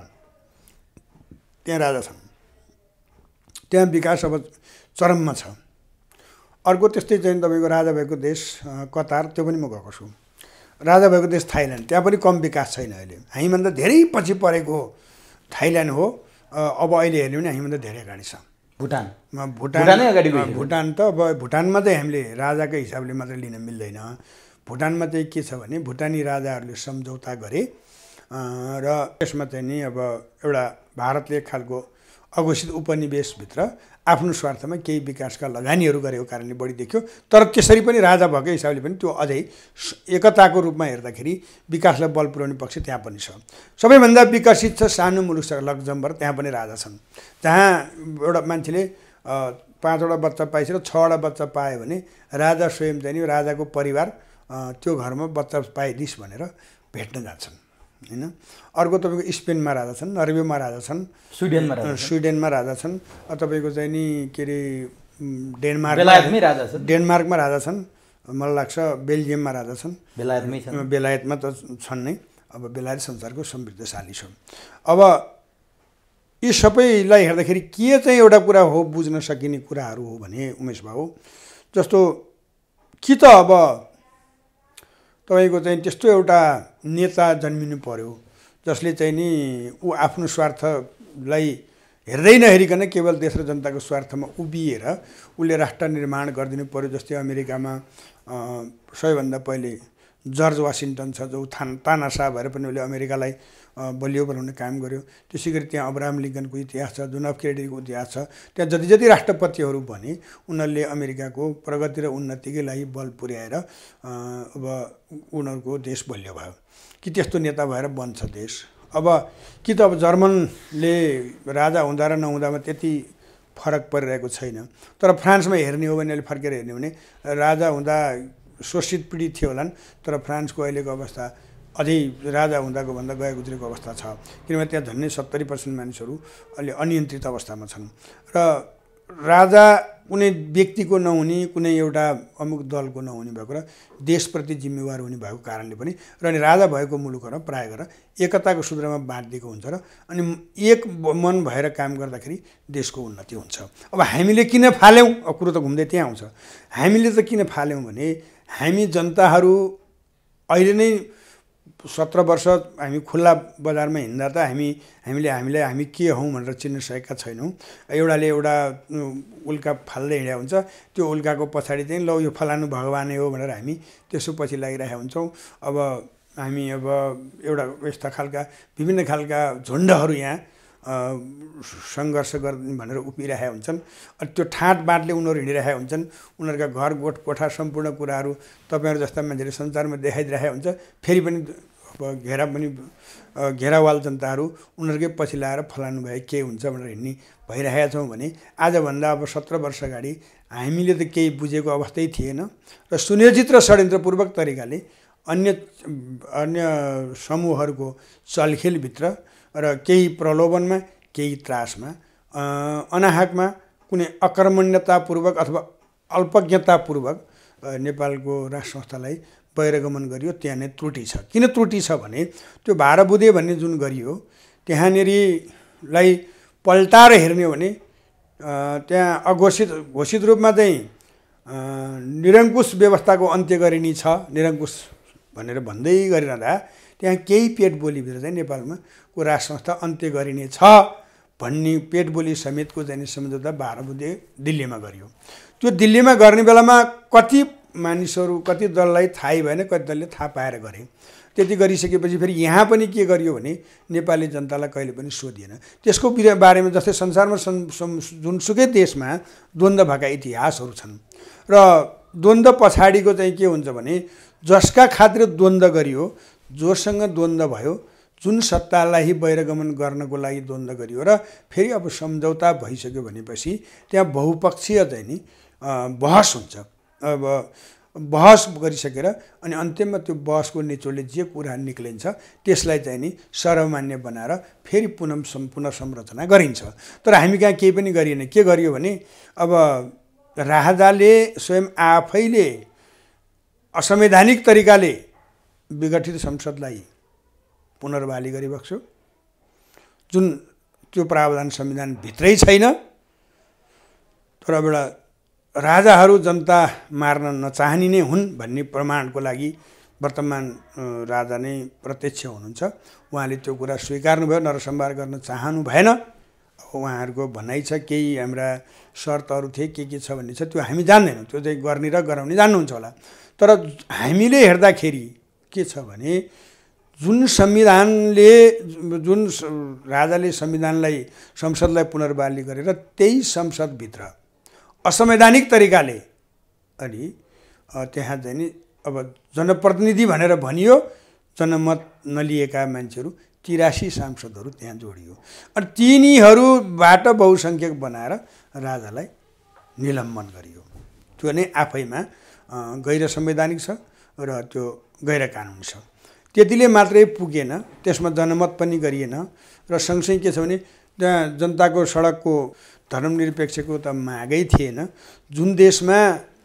त्यहाँ राजा छन्, त्यहाँ विकास अब चरममा छ। अर्को त्यस्तै चाहिँ तपाईँको राजा भएको देश कतार, त्यो पनि म गएको छु। राजा भएको देश थाइल्यान्ड, त्यहाँ पनि कम विकास छैन अहिले। हामीभन्दा धेरै पछि परेको थाइल्यान्ड हो। अब अहिले हेर्ने भने हामीभन्दा धेरै अगाडि छ भुटान। भुटान अगाडि भुटान त अब भुटानमा चाहिँ हामीले राजाकै हिसाबले मात्रै लिन मिल्दैन। भुटानमा चाहिँ के छ भने भुटानी राजाहरूले सम्झौता गरे र यसमा चाहिँ नि अब एउटा भारतले एक खालको अघोषित उपनिवेशभित्र आफ्नो स्वार्थमा केही विकासका लगानीहरू गरेको कारणले बढी देखियो। तर त्यसरी पनि राजा भएको हिसाबले पनि त्यो अझै एकताको रूपमा हेर्दाखेरि विकासलाई बल पुर्याउने पक्ष त्यहाँ पनि छ। सबैभन्दा विकसित छ सानो मुलुक छ लक्जमबर्ग, त्यहाँ पनि राजा छन्। जहाँ एउटा मान्छेले पाँचवटा बच्चा पाइछ र छवटा बच्चा पायो भने राजा स्वयं चाहिँ नि राजाको परिवार त्यो घरमा बच्चा पाइदिस् भनेर भेट्न जान्छन् हैन। अर्को तपाईँको स्पेनमा राजा छन्, नर्वेमा राजा छन्, स्विडेनमा राजा स्विडेनमा राजा छन्, तपाईँको चाहिँ नि के अरे डेनमार्क बेलायतमै राजा छन्, डेनमार्कमा राजा छन्, मलाई लाग्छ बेल्जियममा राजा छन्, बेलायतमै छन्, बेलायतमा त छन् नै। अब बेलायत संसारको समृद्धशाली छ। अब यी सबैलाई हेर्दाखेरि के चाहिँ एउटा कुरा हो बुझ्न सकिने कुराहरू हो भने उमेश बाबु जस्तो कि त अब तपाईँको चाहिँ त्यस्तो एउटा नेता जन्मिनु पर्यो जसले चाहिँ नि ऊ आफ्नो स्वार्थलाई हेर्दै नहेरिकन केवल देश र जनताको स्वार्थमा उभिएर उसले राष्ट्र निर्माण गरिदिनु पर्यो। जस्तै अमेरिकामा सबैभन्दा पहिले जर्ज वासिङटन छ, जो थान तानासा भएर पनि उसले अमेरिकालाई बलियो बनाउने काम गर्यो। त्यसै गरी त्यहाँ अब्राहम लिङ्कनको इतिहास छ, जोन एफ केनेडीको इतिहास छ। त्यहाँ जति जति राष्ट्रपतिहरू भने उनीहरूले अमेरिकाको प्रगति र उन्नतिकै लागि बल पुर्याएर अब उनीहरूको देश बलियो भयो। कि त्यस्तो नेता भएर बन्छ देश। अब कि त अब जर्मनले राजा हुँदा र नहुँदामा त्यति फरक परिरहेको छैन। तर फ्रान्समा हेर्ने हो भने अहिले फर्केर हेर्ने हो भने राजा हुँदा शोषित पीडित थियो होलान्, तर फ्रान्सको अहिलेको अवस्था अझै राजा हुँदाको भन्दा गएको गुज्रेको अवस्था छ। किनभने त्यहाँ झन्डै सत्तरी पर्सेन्ट मानिसहरू अहिले अनियन्त्रित अवस्थामा छन्। र राजा कुनै व्यक्तिको नहुने, कुनै एउटा अमुक दलको नहुने भएको र देशप्रति जिम्मेवार हुने भएको कारणले पनि र अनि राजा भएको मुलुकहरू प्रायः गरेर एकताको सूत्रमा बाँधिएको हुन्छ र अनि एक मन भएर काम गर्दाखेरि देशको उन्नति हुन्छ। अब हामीले किन फाल्यौँ, अब कुरो त घुम्दै त्यहाँ आउँछ। हामीले त किन फाल्यौँ भने हामी जनताहरू अहिले नै सत्र वर्ष हामी खुल्ला बजारमा हिँड्दा त हामी हामीले हामीलाई हामी के हौँ भनेर चिन्न सकेका छैनौँ। एउटाले एउटा उल्का फाल्दै हिँडेको हुन्छ, त्यो उल्काको पछाडि चाहिँ ल यो फलानु भगवानै हो भनेर हामी त्यसो पछि लागिरहेका हुन्छौँ। अब हामी अब एउटा यस्ता खालका विभिन्न खालका झुन्डहरू यहाँ सङ्घर्ष गर्ने भनेर उभिरहेका हुन्छन्। त्यो ठाँट बाटले उनीहरू हिँडिरहेका हुन्छन्। उनीहरूका घर गोठ कोठा सम्पूर्ण कुराहरू तपाईँहरू जस्ता मान्छेले सञ्चारमा देखाइदिरहेका हुन्छ। फेरि पनि अब घेरा पनि घेरावाल जनताहरू उनीहरूकै पछि लाएर फलानु भए के हुन्छ भनेर हिँड्ने भइरहेका छौँ भने आजभन्दा अब सत्र वर्ष अगाडि हामीले त केही बुझेको अवस्थै थिएन र सुनियोजित र षड्यन्त्रपूर्वक तरिकाले अन्य अन्य समूहहरूको चलखेलभित्र र केही प्रलोभनमा केही त्रासमा अनाहकमा कुनै अकर्मण्यतापूर्वक अथवा अल्पज्ञतापूर्वक नेपालको राष्ट्र संस्थालाई बहिर्गमन गरियो। त्यहाँ नै त्रुटि छ। किन त्रुटि छ भने त्यो भारबुदे भन्ने जुन गरियो त्यहाँनिरलाई पल्टाएर हेर्ने हो भने त्यहाँ अघोषित घोषित रूपमा चाहिँ निरङ्कुश व्यवस्थाको अन्त्य गरिने छ निरङ्कुश भनेर भन्दै गरिरहँदा त्यहाँ केही पेट बोलीभित्र चाहिँ नेपालमा को राष्ट्र संस्था अन्त्य गरिने छ भन्ने पेट बोली समेतको चाहिँ सम्झौता बाह्र बुधे दिल्लीमा गरियो। त्यो दिल्लीमा गर्ने बेलामा कति मानिसहरू कति दललाई थाहै भएन, कति दलले थाहा पाएर गरे। त्यति गरिसकेपछि फेरि यहाँ पनि के गरियो भने नेपाली जनतालाई कहिले पनि सोधिएन। त्यसको बारेमा जस्तै संसारमा जुनसुकै देशमा द्वन्द्व भएका इतिहासहरू छन् र द्वन्द्व पछाडिको चाहिँ के हुन्छ भने जसका खातिर द्वन्द्व गरियो, जोसँग द्वन्द्व भयो, जुन सत्तालाई बहिर्गमन गर्नको लागि द्वन्द्व गरियो र फेरि अब सम्झौता भइसक्यो भनेपछि त्यहाँ बहुपक्षीय चाहिँ नि बहस हुन्छ। अब बहस गरिसकेर अनि अन्त्यमा त्यो बहसको निचोडले जे कुरा निक्लिन्छ त्यसलाई चाहिँ नि सर्वमान्य बनाएर फेरि पुनः पुनः संरचना गरिन्छ। तर हामी कहाँ केही पनि गरिएन। के गरियो भने अब राजाले स्वयं आफैले असंवैधानिक तरिकाले विघटित संसदलाई पुनर्बहाली गरिबक्स्यो, जुन त्यो प्रावधान संविधानभित्रै छैन। तर अब एउटा राजाहरू जनता मार्न नचाहने नै हुन् भन्ने प्रमाणको लागि वर्तमान राजा नै प्रत्यक्ष हुनुहुन्छ। उहाँले त्यो कुरा स्वीकार्नुभयो, नरसंहार गर्न चाहनु भएन। उहाँहरूको भनाइ छ केही हाम्रा शर्तहरू थिए, के के छ भन्ने छ, त्यो हामी जान्दैनौँ। त्यो चाहिँ गर्ने र गराउने जान्नुहुन्छ होला। तर हामीले हेर्दाखेरि के छ भने जुन संविधानले जुन राजाले संविधानलाई संसदलाई पुनर्बहाली गरेर त्यही संसदभित्र असंवैधानिक तरिकाले अनि त्यहाँ चाहिँ नि अब जनप्रतिनिधि भनेर भनियो, जनमत नलिएका मान्छेहरू तिरासी सांसदहरू त्यहाँ जोडियो अनि तिनीहरूबाट बहुसङ्ख्यक बनाएर राजालाई निलम्बन गरियो। त्यो नै आफैमा गैर संवैधानिक छ र त्यो गैर कानुनी छ। त्यतिले मात्रै पुगेन, त्यसमा जनमत पनि गरिएन र सँगसँगै के छ भने त्यहाँ जनताको सडकको धर्मनिरपेक्षको त मागै थिएन। जुन देशमा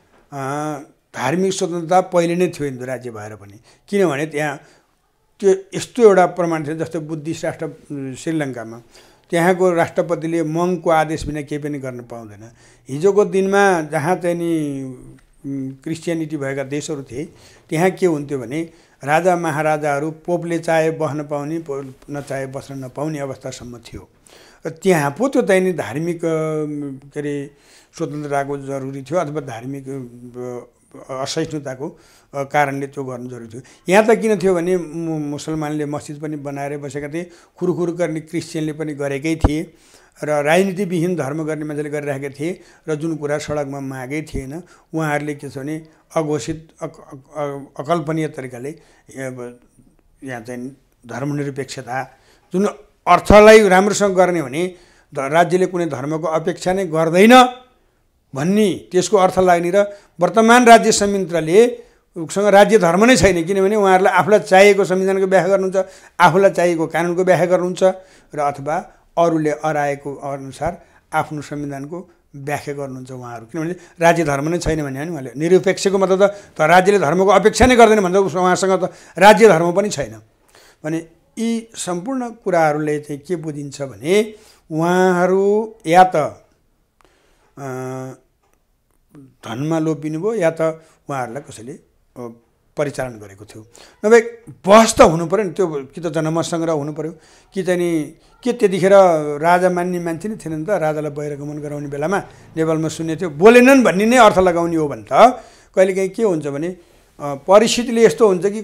धार्मिक स्वतन्त्रता पहिले नै थियो हिन्दू राज्य भएर पनि, किनभने त्यहाँ त्यो यस्तो एउटा प्रमाण थियो जस्तो बुद्धिस्ट राष्ट्र श्रीलङ्कामा त्यहाँको राष्ट्रपतिले मङ्कको आदेश बिना केही पनि गर्न पाउँदैन। हिजोको दिनमा जहाँ चाहिँ नि क्रिस्चियनिटी भएका देशहरू थिए त्यहाँ के हुन्थ्यो भने राजा महाराजाहरू पोपले चाहे बस्न पाउने नचाहे बस्न नपाउने अवस्थासम्म थियो। र त्यहाँ पो त्यो चाहिँ नि धार्मिक के अरे स्वतन्त्रताको जरुरी थियो अथवा धार्मिक असहिष्णुताको कारणले त्यो गर्नु जरुरी थियो। यहाँ त किन थियो भने मुसलमानले मस्जिद पनि बनाएर बसेका थिए, खुरुखुरु गर्ने क्रिस्चियनले पनि गरेकै थिए र राजनीतिविहीन धर्म गर्ने मान्छेले गरिरहेका थिए र जुन कुरा सडकमा मागै थिएन उहाँहरूले के छ भने अघोषित अकल्पनीय तरिकाले यहाँ चाहिँ धर्मनिरपेक्षता जुन अर्थलाई राम्रोसँग गर्ने भने राज्यले कुनै धर्मको अपेक्षा नै गर्दैन भन्ने त्यसको अर्थ लाग्ने र वर्तमान राज्य संयन्त्रले सँग राज्य धर्म नै छैन, किनभने उहाँहरूलाई आफूलाई चाहिएको संविधानको व्याख्या गर्नुहुन्छ, आफूलाई चाहिएको कानुनको व्याख्या गर्नुहुन्छ र अथवा अरूले अराएको अनुसार आफ्नो संविधानको व्याख्या गर्नुहुन्छ उहाँहरू। किनभने राज्य धर्म नै छैन भने नि उहाँले निरपेक्षको मतलब त राज्यले धर्मको अपेक्षा नै गर्दैन भन्दा उहाँसँग त राज्य धर्म पनि छैन भने यी सम्पूर्ण कुराहरूले चाहिँ के बुझिन्छ भने उहाँहरू या त धनमा लोभिनु भयो या त उहाँहरूलाई कसैले परिचालन गरेको थियो। नभए बहस त हुनु पऱ्यो नि, त्यो कि त जनमत सङ्ग्रह हुनु पऱ्यो कि चाहिँ नि के त्यतिखेर राजा मान्ने मान्छे नै थिएन नि त। राजालाई बहिर्गमन गराउने बेलामा नेपालमा सुन्ने थियो, बोलेनन् भन्ने नै अर्थ लगाउने हो भने त कहिलेकाहीँ के हुन्छ भने परिस्थितिले यस्तो हुन्छ कि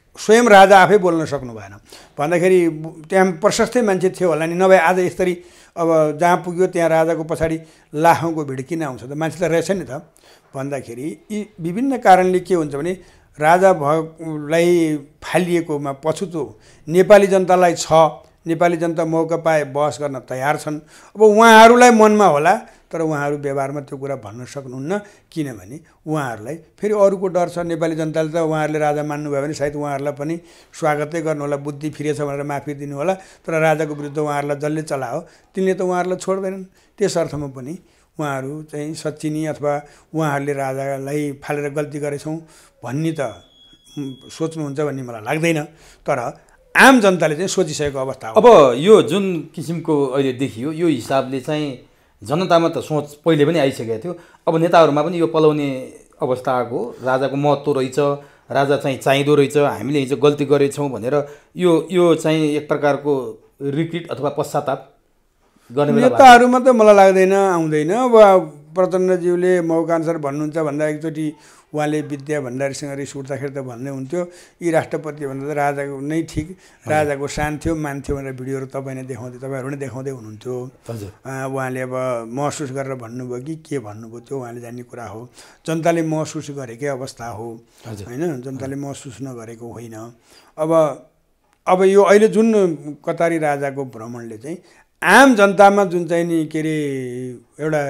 स्वयं राजा आफै बोल्न सक्नु भएन भन्दाखेरि त्यहाँ प्रशस्तै मान्छे थियो होला नि, नभए आज यसरी अब जहाँ पुग्यो त्यहाँ राजाको पछाडि लाखौँको भिड किन आउँछ त, मान्छे त रहेछ नि त भन्दाखेरि यी विभिन्न कारणले के हुन्छ भने राजा भलाई फालिएकोमा पछुतो नेपाली जनतालाई छ, नेपाली जनता मौका पाए बहस गर्न तयार छन्। अब उहाँहरूलाई मनमा होला तर उहाँहरू व्यवहारमा त्यो कुरा भन्न सक्नुहुन्न, किनभने उहाँहरूलाई फेरि अरूको डर छ। नेपाली जनताले त उहाँहरूले राजा मान्नुभयो भने सायद उहाँहरूलाई पनि स्वागतै गर्नु होला, बुद्धि फिरेछ भनेर माफी दिनु होला, तर राजाको विरुद्ध उहाँहरूलाई जसले चलायो तिनले त उहाँहरूलाई छोड्दैनन्। त्यस अर्थमा पनि उहाँहरू चाहिँ सच्चिनी अथवा उहाँहरूले राजालाई फालेर गल्ती गरेछौँ भन्ने त सोच्नुहुन्छ भन्ने मलाई लाग्दैन, तर आम जनताले चाहिँ सोचिसकेको अवस्था हो। अब यो जुन किसिमको अहिले देखियो यो हिसाबले चाहिँ जनतामा त सोच पहिले पनि आइसकेको थियो, अब नेताहरूमा पनि यो पलाउने अवस्था आएको, राजाको महत्त्व रहेछ, राजा चाहिँ चाहिँदो रहेछ, हामीले हिजो गल्ती गरेछौँ भनेर यो यो चाहिँ एक प्रकारको रिग्रेट अथवा पश्चाताप गर्ने बेला नेताहरूमा त मलाई लाग्दैन आउँदैन। अब प्रचण्डज्यूले मौकाअनुसार भन्नुहुन्छ भन्दा एकचोटि उहाँले विद्या भण्डारीसँग रिस उठ्दाखेरि त भन्दै हुन्थ्यो यी राष्ट्रपति भन्दा त राजाको नै ठिक, राजाको सान थियो मान थियो भनेर भिडियोहरू तपाईँले देखाउँदै तपाईँहरू नै देखाउँदै हुनुहुन्थ्यो। उहाँले अब महसुस गरेर भन्नुभयो कि के भन्नुभयो त्यो उहाँले जान्ने कुरा हो, जनताले महसुस गरेकै अवस्था हो होइन, जनताले महसुस नगरेको होइन। अब अब यो अहिले जुन कतारी राजाको भ्रमणले चाहिँ आम जनतामा जुन चाहिँ नि के अरे एउटा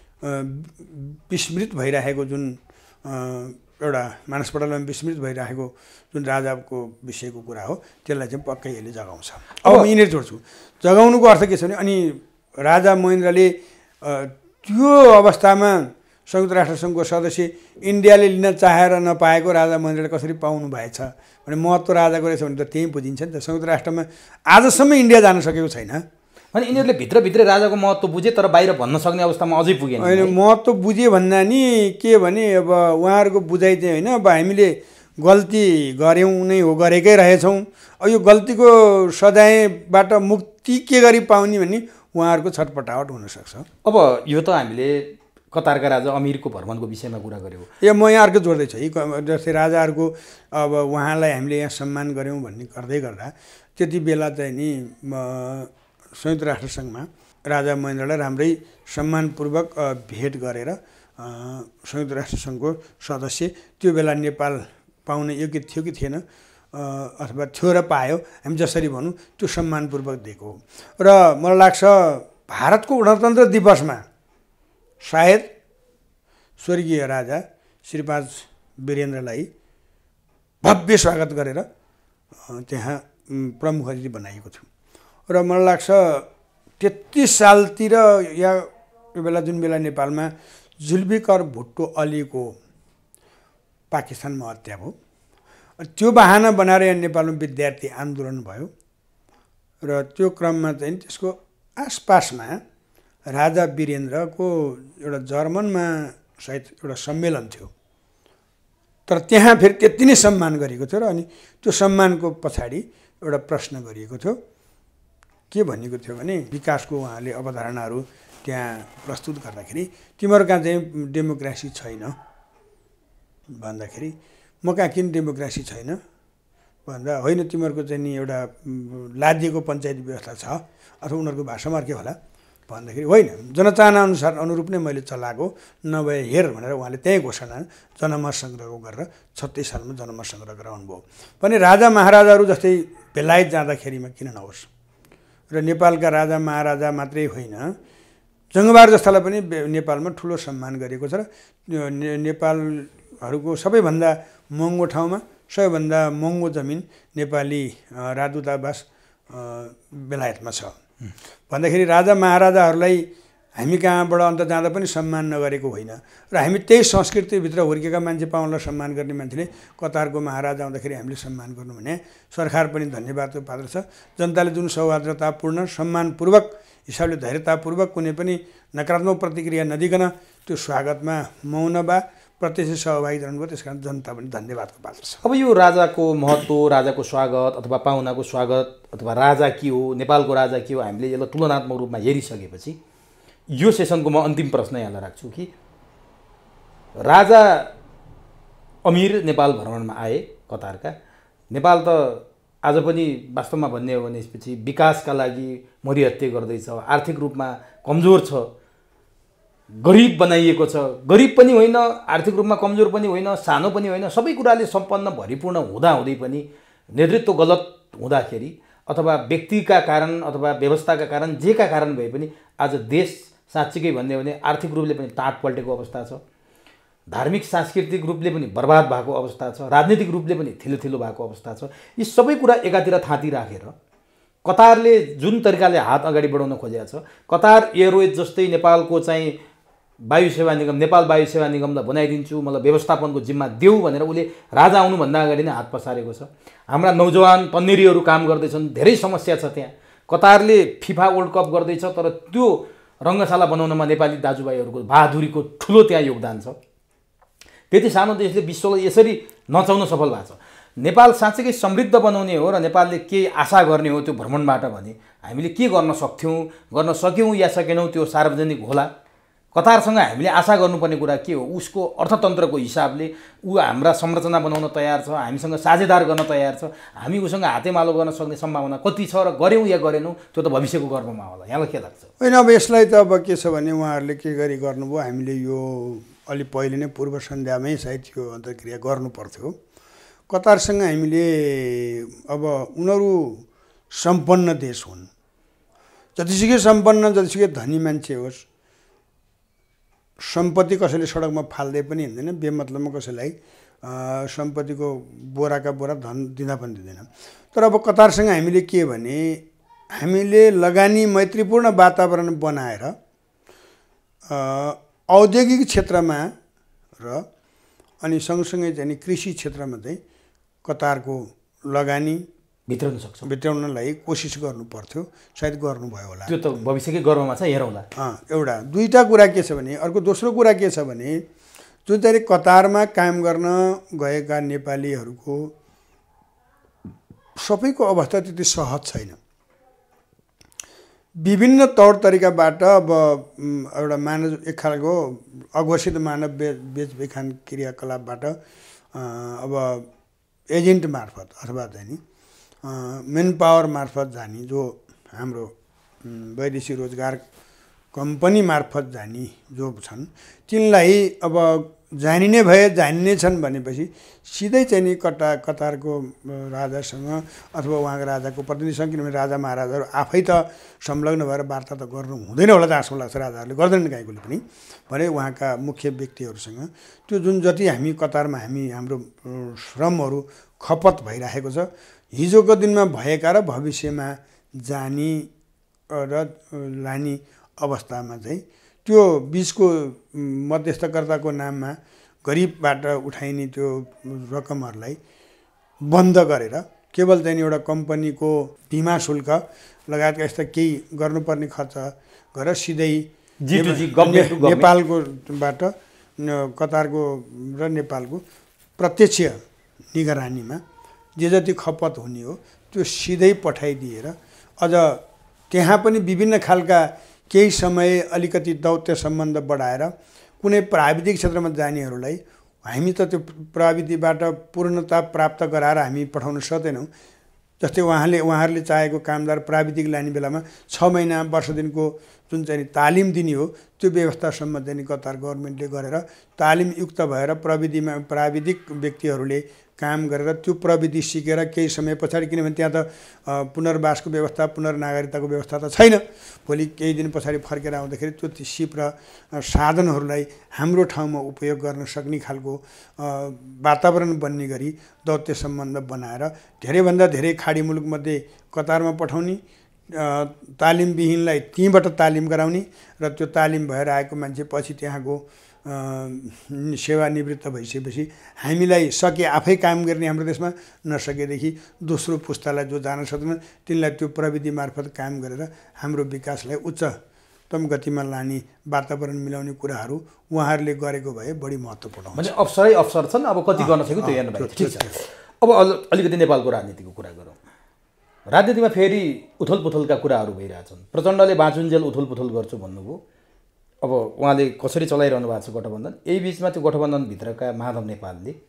विस्मृत भइरहेको जुन एउटा मानसपटलमा विस्मृत भइरहेको जुन राजाको विषयको कुरा हो त्यसलाई चाहिँ पक्कै यसले जगाउँछ। अब म यिनीहरू जोड्छु, जगाउनुको अर्थ के छ भने अनि राजा महेन्द्रले त्यो अवस्थामा संयुक्त राष्ट्रसङ्घको सदस्य इन्डियाले लिन चाहेर नपाएको राजा महेन्द्रले कसरी पाउनु भएछ भने महत्त्व राजाको रहेछ भने त त्यहीँ बुझिन्छ नि त। संयुक्त राष्ट्रमा आजसम्म इन्डिया जान सकेको छैन। अनि यिनीहरूले भित्रभित्रै राजाको महत्त्व बुझे तर बाहिर भन्न सक्ने अवस्थामा अझै पुगेन। होइन महत्त्व बुझे भन्दा नि के भने अब उहाँहरूको बुझाइ चाहिँ होइन, अब हामीले गल्ती गऱ्यौँ नै हो, गरेकै रहेछौँ, अब यो गल्तीको सजायबाट मुक्ति के गरी पाउने भन्ने उहाँहरूको छटपटावट हुनसक्छ। अब यो त हामीले कतारका राजा अमिरको भ्रमणको विषयमा कुरा गऱ्यौँ। ए म यहाँ अर्को जोड्दैछु है, जस्तै राजाहरूको अब उहाँलाई हामीले यहाँ सम्मान गऱ्यौँ भन्ने गर्दै गर्दा त्यति बेला चाहिँ नि संयुक्त राष्ट्रसङ्घमा राजा महेन्द्रलाई राम्रै सम्मानपूर्वक भेट गरेर संयुक्त राष्ट्रसङ्घको सदस्य त्यो बेला नेपाल पाउन योग्य थियो कि थिएन अथवा थियो र पायो, हामी जसरी भनौँ त्यो सम्मानपूर्वक दिएको हो। र मलाई लाग्छ भारतको गणतन्त्र दिवसमा सायद स्वर्गीय राजा श्रीपाद वीरेन्द्रलाई भव्य स्वागत गरेर त्यहाँ प्रमुख अतिथि बनाइएको थियो। र मलाई लाग्छ तेत्तिस सालतिर या यो बेला जुन बेला नेपालमा जुल्फिकर भुट्टो अलीको पाकिस्तानमा हत्या भयो, त्यो बहाना बनाएर यहाँ नेपालमा विद्यार्थी आन्दोलन भयो र त्यो क्रममा चाहिँ त्यसको आसपासमा राजा वीरेन्द्रको एउटा जर्मनमा सायद एउटा सम्मेलन थियो, तर त्यहाँ फेरि त्यति नै सम्मान गरिएको थियो। र अनि त्यो सम्मानको पछाडि एउटा प्रश्न गरिएको थियो, के भनेको थियो भने विकासको उहाँले अवधारणाहरू त्यहाँ प्रस्तुत गर्दाखेरि तिम्रो कहाँ चाहिँ डेमोक्रेसी छैन भन्दाखेरि म कहाँ किन डेमोक्रेसी छैन भन्दा होइन तिमीहरूको चाहिँ नि एउटा लादिएको पञ्चायत व्यवस्था छ अथवा उनीहरूको भाषामा के होला भन्दाखेरि होइन जनचाहना अनुसार अनुरूप नै मैले चलाएको, नभए हेर भनेर उहाँले त्यही घोषणा जनमत सङ्ग्रह गरेर छत्तिस सालमा जनमत सङ्ग्रह गराउनुभयो। भने राजा महाराजाहरू जस्तै बेलायत जाँदाखेरिमा किन नहोस् र नेपालका राजा महाराजा मात्रै होइन जङ्गबहादुर जस्तालाई पनि नेपालमा ठुलो सम्मान गरिएको छ र नेपालहरूको सबैभन्दा महँगो ठाउँमा सबैभन्दा महँगो जमिन नेपाली राजदूतावास बेलायतमा छ भन्दाखेरि राजा महाराजाहरूलाई हामी कहाँबाट अन्त जाँदा पनि सम्मान नगरेको होइन र हामी त्यही संस्कृतिभित्र हुर्केका मान्छे पाउनलाई सम्मान गर्ने मान्छेले कतारको महाराजा आउँदाखेरि हामीले सम्मान गर्नु भने सरकार पनि धन्यवादको पात्र छ। जनताले जुन सौहार्दतापूर्ण सम्मानपूर्वक हिसाबले धैर्यतापूर्वक कुनै पनि नकारात्मक प्रतिक्रिया नदिकन त्यो स्वागतमा मौन वा प्रत्यक्ष सहभागी रहनुभयो, त्यस कारण जनता पनि धन्यवादको पात्र छ। अब यो राजाको महत्त्व, राजाको स्वागत अथवा पाहुनाको स्वागत अथवा राजा के हो, नेपालको राजा के हो, हामीले यसलाई तुलनात्मक रूपमा हेरिसकेपछि यो सेसनको म अन्तिम प्रश्न यहाँलाई राख्छु कि राजा अमिर नेपाल भ्रमणमा आए कतारका, नेपाल त आज पनि वास्तवमा भन्ने हो भनेपछि विकासका लागि मरिहत्ते गर्दैछ, आर्थिक रूपमा कमजोर छ, गरिब बनाइएको छ। गरिब पनि होइन, आर्थिक रूपमा कमजोर पनि होइन, सानो पनि होइन, सबै कुराले सम्पन्न भरिपूर्ण हुँदाहुँदै पनि नेतृत्व गलत हुँदाखेरि अथवा व्यक्तिका कारण अथवा व्यवस्थाका कारण जेका कारण भए पनि आज देश साँच्चीकै भन्ने हो भने आर्थिक रूपले पनि टाँट पल्टेको अवस्था छ, धार्मिक सांस्कृतिक रूपले पनि बर्बाद भएको अवस्था छ, राजनीतिक रूपले पनि थिलो थिलो भएको अवस्था छ। यी सबै कुरा एकातिर थाँती राखेर कतारले जुन तरिकाले हात अगाडि बढाउन खोजेको छ, कतार एयरवेज जस्तै नेपालको चाहिँ वायु सेवा निगम, नेपाल वायु सेवा निगमलाई बनाइदिन्छु, मलाई व्यवस्थापनको जिम्मा देऊ भनेर उसले राजा आउनुभन्दा अगाडि नै हात पसारेको छ। हाम्रा नौजवान तन्नेरीहरू काम गर्दैछन्, धेरै समस्या छ त्यहाँ। कतारले फिफा वर्ल्ड कप गर्दैछ, तर त्यो रङ्गशाला बनाउनमा नेपाली दाजुभाइहरूको बहादुरीको ठुलो त्यहाँ योगदान छ। त्यति सानो देशले विश्वलाई यसरी नचाउन सफल भएको छ। नेपाल साँच्चैकै समृद्ध बनाउने हो र नेपालले के आशा गर्ने हो त्यो भ्रमणबाट भने हामीले के गर्न सक्थ्यौँ, गर्न सक्यौँ या सकेनौँ त्यो सार्वजनिक होला। कतारसँग हामीले आशा गर्नुपर्ने कुरा के हो, उसको अर्थतन्त्रको हिसाबले ऊ हाम्रा संरचना बनाउन तयार छ, हामीसँग साझेदार गर्न तयार छ, हामी उसँग हातेमालो गर्न सक्ने सम्भावना कति छ र गऱ्यौँ या गरेनौँ त्यो त भविष्यको गर्वमा होला। यहाँलाई के लाग्छ? होइन, अब यसलाई त अब के छ भने उहाँहरूले के गरी गर्नुभयो, हामीले यो अलि पहिले नै पूर्व सन्ध्यामै सायद यो अन्तर्क्रिया गर्नु पर्थ्यो। कतारसँग हामीले अब उनीहरू सम्पन्न देश हुन्, जतिसुकै सम्पन्न जतिसुकै धनी मान्छे होस्, सम्पत्ति कसैले सडकमा फाल्दै पनि हिँड्दैन, बेमतलबमा कसैलाई सम्पत्तिको बोराका बोरा धन दिँदा पनि दिँदैन। तर अब कतारसँग हामीले के भने हामीले लगानी मैत्रीपूर्ण वातावरण बनाएर औद्योगिक क्षेत्रमा र अनि सँगसँगै चाहिँ कृषि क्षेत्रमा चाहिँ कतारको लगानी भित्राउन सक्छ, भित्राउनलाई कोसिस गर्नु पर्थ्यो, सायद गर्नुभयो होला। त्यो त भविष्यकै गर्वमा छ, हेरौँला। अँ एउटा दुईवटा कुरा के छ भने, अर्को दोस्रो कुरा के छ भने जुन चाहिँ कतारमा काम गर्न गएका नेपालीहरूको सबैको अवस्था त्यति सहज छैन। विभिन्न तौर तरिकाबाट अब एउटा मानव एक खालको अघोषित मानव बे बेचबिखान क्रियाकलापबाट अब एजेन्ट मार्फत अथवा चाहिँ नि मेन पावर मार्फत जाने, जो हाम्रो वैदेशिक रोजगार कम्पनी मार्फत जाने जो छन् तिनलाई अब जानिने भए जानिने छन् भनेपछि सिधै चाहिँ नि कता कतारको राजासँग अथवा उहाँको राजाको प्रतिनिधिसँग, किनभने राजा महाराजाहरू आफै त संलग्न भएर वार्ता त गर्नु हुँदैन होला जस्तो लाग्छ, राजाहरूले गर्दैनन् कहीँ कहिले पनि भने उहाँका मुख्य व्यक्तिहरूसँग त्यो जुन जति हामी कतारमा हामी हाम्रो श्रमहरू खपत भइरहेको छ, हिजोको दिनमा भएका र भविष्यमा जाने र लाने अवस्थामा चाहिँ त्यो बिचको मध्यस्थकर्ताको नाममा गरिबबाट उठाइने त्यो रकमहरूलाई बन्द गरेर केवल चाहिँ एउटा कम्पनीको बिमा शुल्क लगायतका यस्ता केही गर्नुपर्ने खर्च गरेर सिधै नेपालकोबाट कतारको र नेपालको प्रत्यक्ष निगरानीमा जे जति खपत हुने हो त्यो सिधै पठाइदिएर अझ त्यहाँ पनि विभिन्न खालका केही समय अलिकति दौत्य सम्बन्ध बढाएर कुनै प्राविधिक क्षेत्रमा जानेहरूलाई हामी त त्यो प्राविधिकबाट पूर्णता प्राप्त गराएर हामी पठाउन सक्दैनौँ। जस्तै उहाँले उहाँहरूले चाहेको कामदार प्राविधिक लाने बेलामा छ महिना वर्ष दिनको जुन चाहिँ तालिम दिने हो त्यो व्यवस्थासम्म चाहिँ कतार गभर्मेन्टले गरेर तालिमयुक्त भएर प्रविधिमा प्राविधिक व्यक्तिहरूले काम गरेर त्यो प्रविधि सिकेर केही समय पछाडि, किनभने त्यहाँ त पुनर्वासको व्यवस्था पुनर्नागरिकताको व्यवस्था त छैन, भोलि केही दिन पछाडि फर्केर आउँदाखेरि त्यो सिप र साधनहरूलाई हाम्रो ठाउँमा उपयोग गर्न सक्ने खालको वातावरण बन्ने गरी दौत्य सम्बन्ध बनाएर धेरैभन्दा धेरै खाडी मुलुकमध्ये कतारमा पठाउने, तालिमविहीनलाई त्यहीँबाट तालिम गराउने र त्यो तालिम भएर आएको मान्छे पछि त्यहाँको सेवानिवृत्त भइसकेपछि हामीलाई सके आफै काम गर्ने हाम्रो देशमा, नसकेदेखि दोस्रो पुस्तालाई जो जान सक्दैन तिनलाई त्यो प्रविधि मार्फत काम गरेर हाम्रो विकासलाई उच्चतम गतिमा लाने वातावरण मिलाउने कुराहरू उहाँहरूले गरेको भए बढी महत्त्वपूर्ण हुन्छ। भने अवसरै अवसर छन्, अब कति गर्न सक्यो त्यो हेर्नु भएको। ठिक छ, अब अलिकति नेपालको राजनीतिको कुरा गरौँ। राजनीतिमा फेरि उथल पुथलका कुराहरू भइरहेछन्। प्रचण्डले बाँचुन्जेल उथल पुथल गर्छु भन्नुभयो, अब उहाँले कसरी चलाइरहनु भएको छ गठबन्धन। यही बिचमा त्यो गठबन्धनभित्रका माधव नेपालले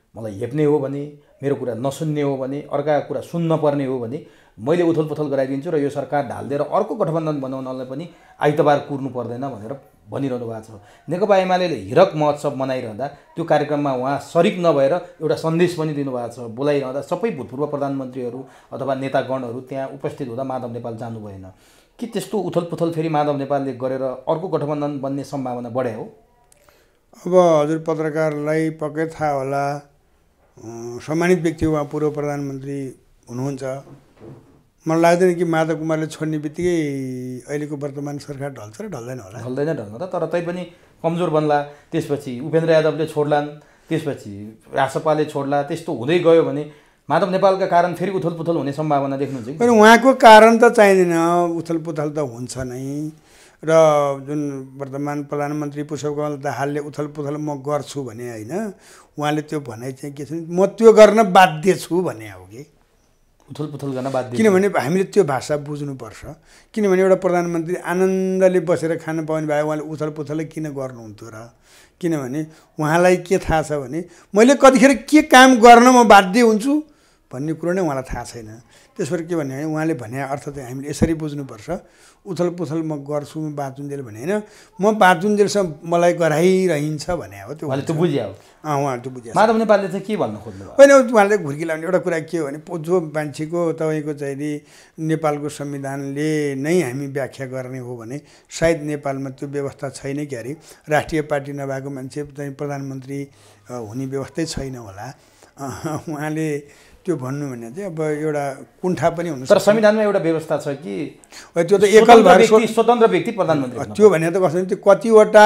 मलाई हेप्ने हो भने, मेरो कुरा नसुन्ने हो भने, अर्काको कुरा सुन्न पर्ने हो भने मैले उथल पुथल गराइदिन्छु र यो सरकार ढालिदिएर अर्को गठबन्धन बनाउनलाई पनि आइतबार कुर्नु पर्दैन भनेर भनिरहनु भएको छ। नेकपा एमाले हिरक महोत्सव मनाइरहँदा त्यो कार्यक्रममा उहाँ सरिक नभएर एउटा सन्देश पनि दिनुभएको छ। बोलाइरहँदा सबै भूतपूर्व प्रधानमन्त्रीहरू अथवा नेतागणहरू त्यहाँ उपस्थित हुँदा माधव नेपाल जानु भएन। के त्यस्तो उथल पुथल फेरि माधव नेपालले गरेर अर्को गठबन्धन बन्ने सम्भावना बढे हो? अब हजुर पत्रकारलाई पक्कै थाहा होला, सम्मानित व्यक्ति उहाँ पूर्व प्रधानमन्त्री हुनुहुन्छ। मलाई लाग्दैन कि माधव कुमारले छोड्ने बित्तिकै अहिलेको वर्तमान सरकार ढल्छ र ढल्दैन होला। ढल्दैन ढल्न त, तर तै पनि कमजोर बन्ला, त्यसपछि उपेन्द्र यादवले छोड्लान्, त्यसपछि रासपाले छोड्ला, त्यस्तो हुँदै गयो भने माधव नेपालका कारण फेरि उथल पुथल हुने सम्भावना देख्नुहुन्छ कि? होइन, उहाँको कारण त चाहिँदैन, उथल पुथल त हुन्छ नै। र जुन वर्तमान प्रधानमन्त्री पुष्पकमल दाहालले उथल पुथल म गर्छु भने होइन, उहाँले त्यो भनाइ चाहिँ के छ, म त्यो गर्न बाध्य छु भने हो कि उथल पुथल गर्न बाध्य। किनभने हामीले त्यो भाषा बुझ्नुपर्छ। किनभने एउटा प्रधानमन्त्री आनन्दले बसेर खान पाउने भए उहाँले उथल पुथलै किन गर्नुहुन्थ्यो र? किनभने उहाँलाई के थाहा छ भने मैले कतिखेर के काम गर्न म बाध्य हुन्छु भन्ने कुरो नै उहाँलाई थाहा छैन। त्यसबाट के भन्ने उहाँले भने अर्थ चाहिँ हामीले यसरी बुझ्नुपर्छ, उथल पुथल म गर्छु म बाँचुन्जेल भने होइन, म बाँचुन्जेलसम्म मलाई गराइरहन्छ भने हो। त्यो उहाँले त्यो बुझ्या हो। अँ उहाँले त्यो बुझ्या। माधव नेपालले चाहिँ के भन्न खोज्नु भयो? होइन, उहाँले घुर्की लाउने एउटा कुरा के हो भने जो मान्छेको तपाईँको चाहिँ नेपालको संविधानले नै हामी व्याख्या गर्ने हो भने सायद नेपालमा त्यो व्यवस्था छैन कि अरे, राष्ट्रिय पार्टी नभएको मान्छे चाहिँ प्रधानमन्त्री हुने व्यवस्थै छैन होला। उहाँले त्यो भन्नु भने चाहिँ अब एउटा कुण्ठा पनि हुनु। तर संविधानमा एउटा व्यवस्था छ कि त्यो त एकल व्यक्ति स्वतन्त्र व्यक्ति प्रधानमन्त्री। त्यो भने त कसरी त्यो कतिवटा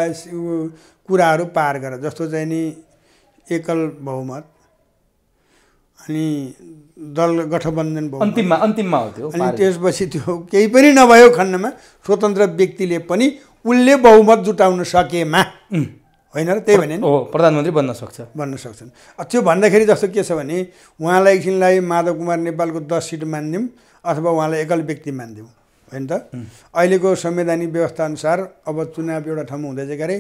कुराहरू पार गरेर, जस्तो चाहिँ नि एकल बहुमत अनि दल गठबन्धन बहुमत अन्तिममा अन्तिममा हो त्यो। अनि त्यसपछि त्यो केही पनि नभयो खण्डमा स्वतन्त्र व्यक्तिले पनि उसले बहुमत जुटाउन सकेमा होइन र, त्यही भने हो प्रधानमन्त्री बन्न सक्छ बन्न सक्छन्। त्यो भन्दाखेरि जस्तो के छ भने उहाँलाई एकछिनलाई माधव कुमार नेपालको दस सिट मानिदिउँ अथवा उहाँलाई एकल व्यक्ति मानिदिउँ होइन त। अहिलेको संवैधानिक व्यवस्था अनुसार अब चुनाव एउटा ठाउँमा हुँदैछ के अरे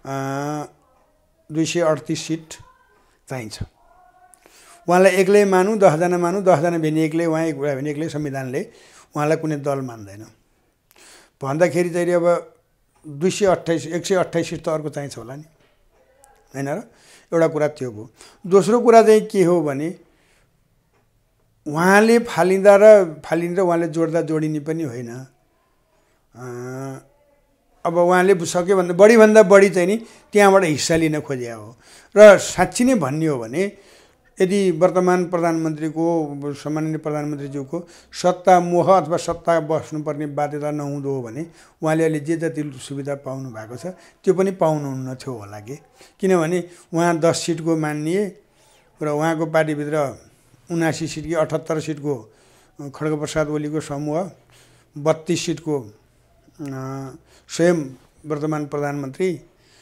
दुई सय अडतिस सिट चाहिन्छ। उहाँलाई एक्लै मानौँ, दसजना मानौँ, दसजना भेनी एक्लै, उहाँ एक भने एक्लै, संविधानले उहाँलाई कुनै दल मान्दैन भन्दाखेरि चाहिँ अब दुई सय अट्ठाइस एक सय अट्ठाइस सिट त अर्को चाहिन्छ होला नि होइन र। एउटा कुरा त्यो भयो। दोस्रो कुरा चाहिँ के हो भने उहाँले फालिँदा र फालिँदा उहाँले जोड्दा जोडिने पनि होइन। अब उहाँले सक्यो भन्दा बढीभन्दा बढी चाहिँ नि त्यहाँबाट हिस्सा लिन खोज्या हो। र साँच्ची नै भन्ने हो भने यदि वर्तमान प्रधानमन्त्रीको सम्माननीय प्रधानमन्त्रीज्यूको सत्ता मोह अथवा सत्ता बस्नुपर्ने बाध्यता नहुँदो हो भने उहाँले अहिले जे जति सुविधा पाउनु भएको छ त्यो पनि पाउनुहुन्न थियो होला कि। किनभने उहाँ दस सिटको मानिए र उहाँको पार्टीभित्र उनासी सिट कि अठहत्तर सिटको खड्गप्रसाद ओलीको समूह, बत्तिस सिटको स्वयं वर्तमान प्रधानमन्त्री,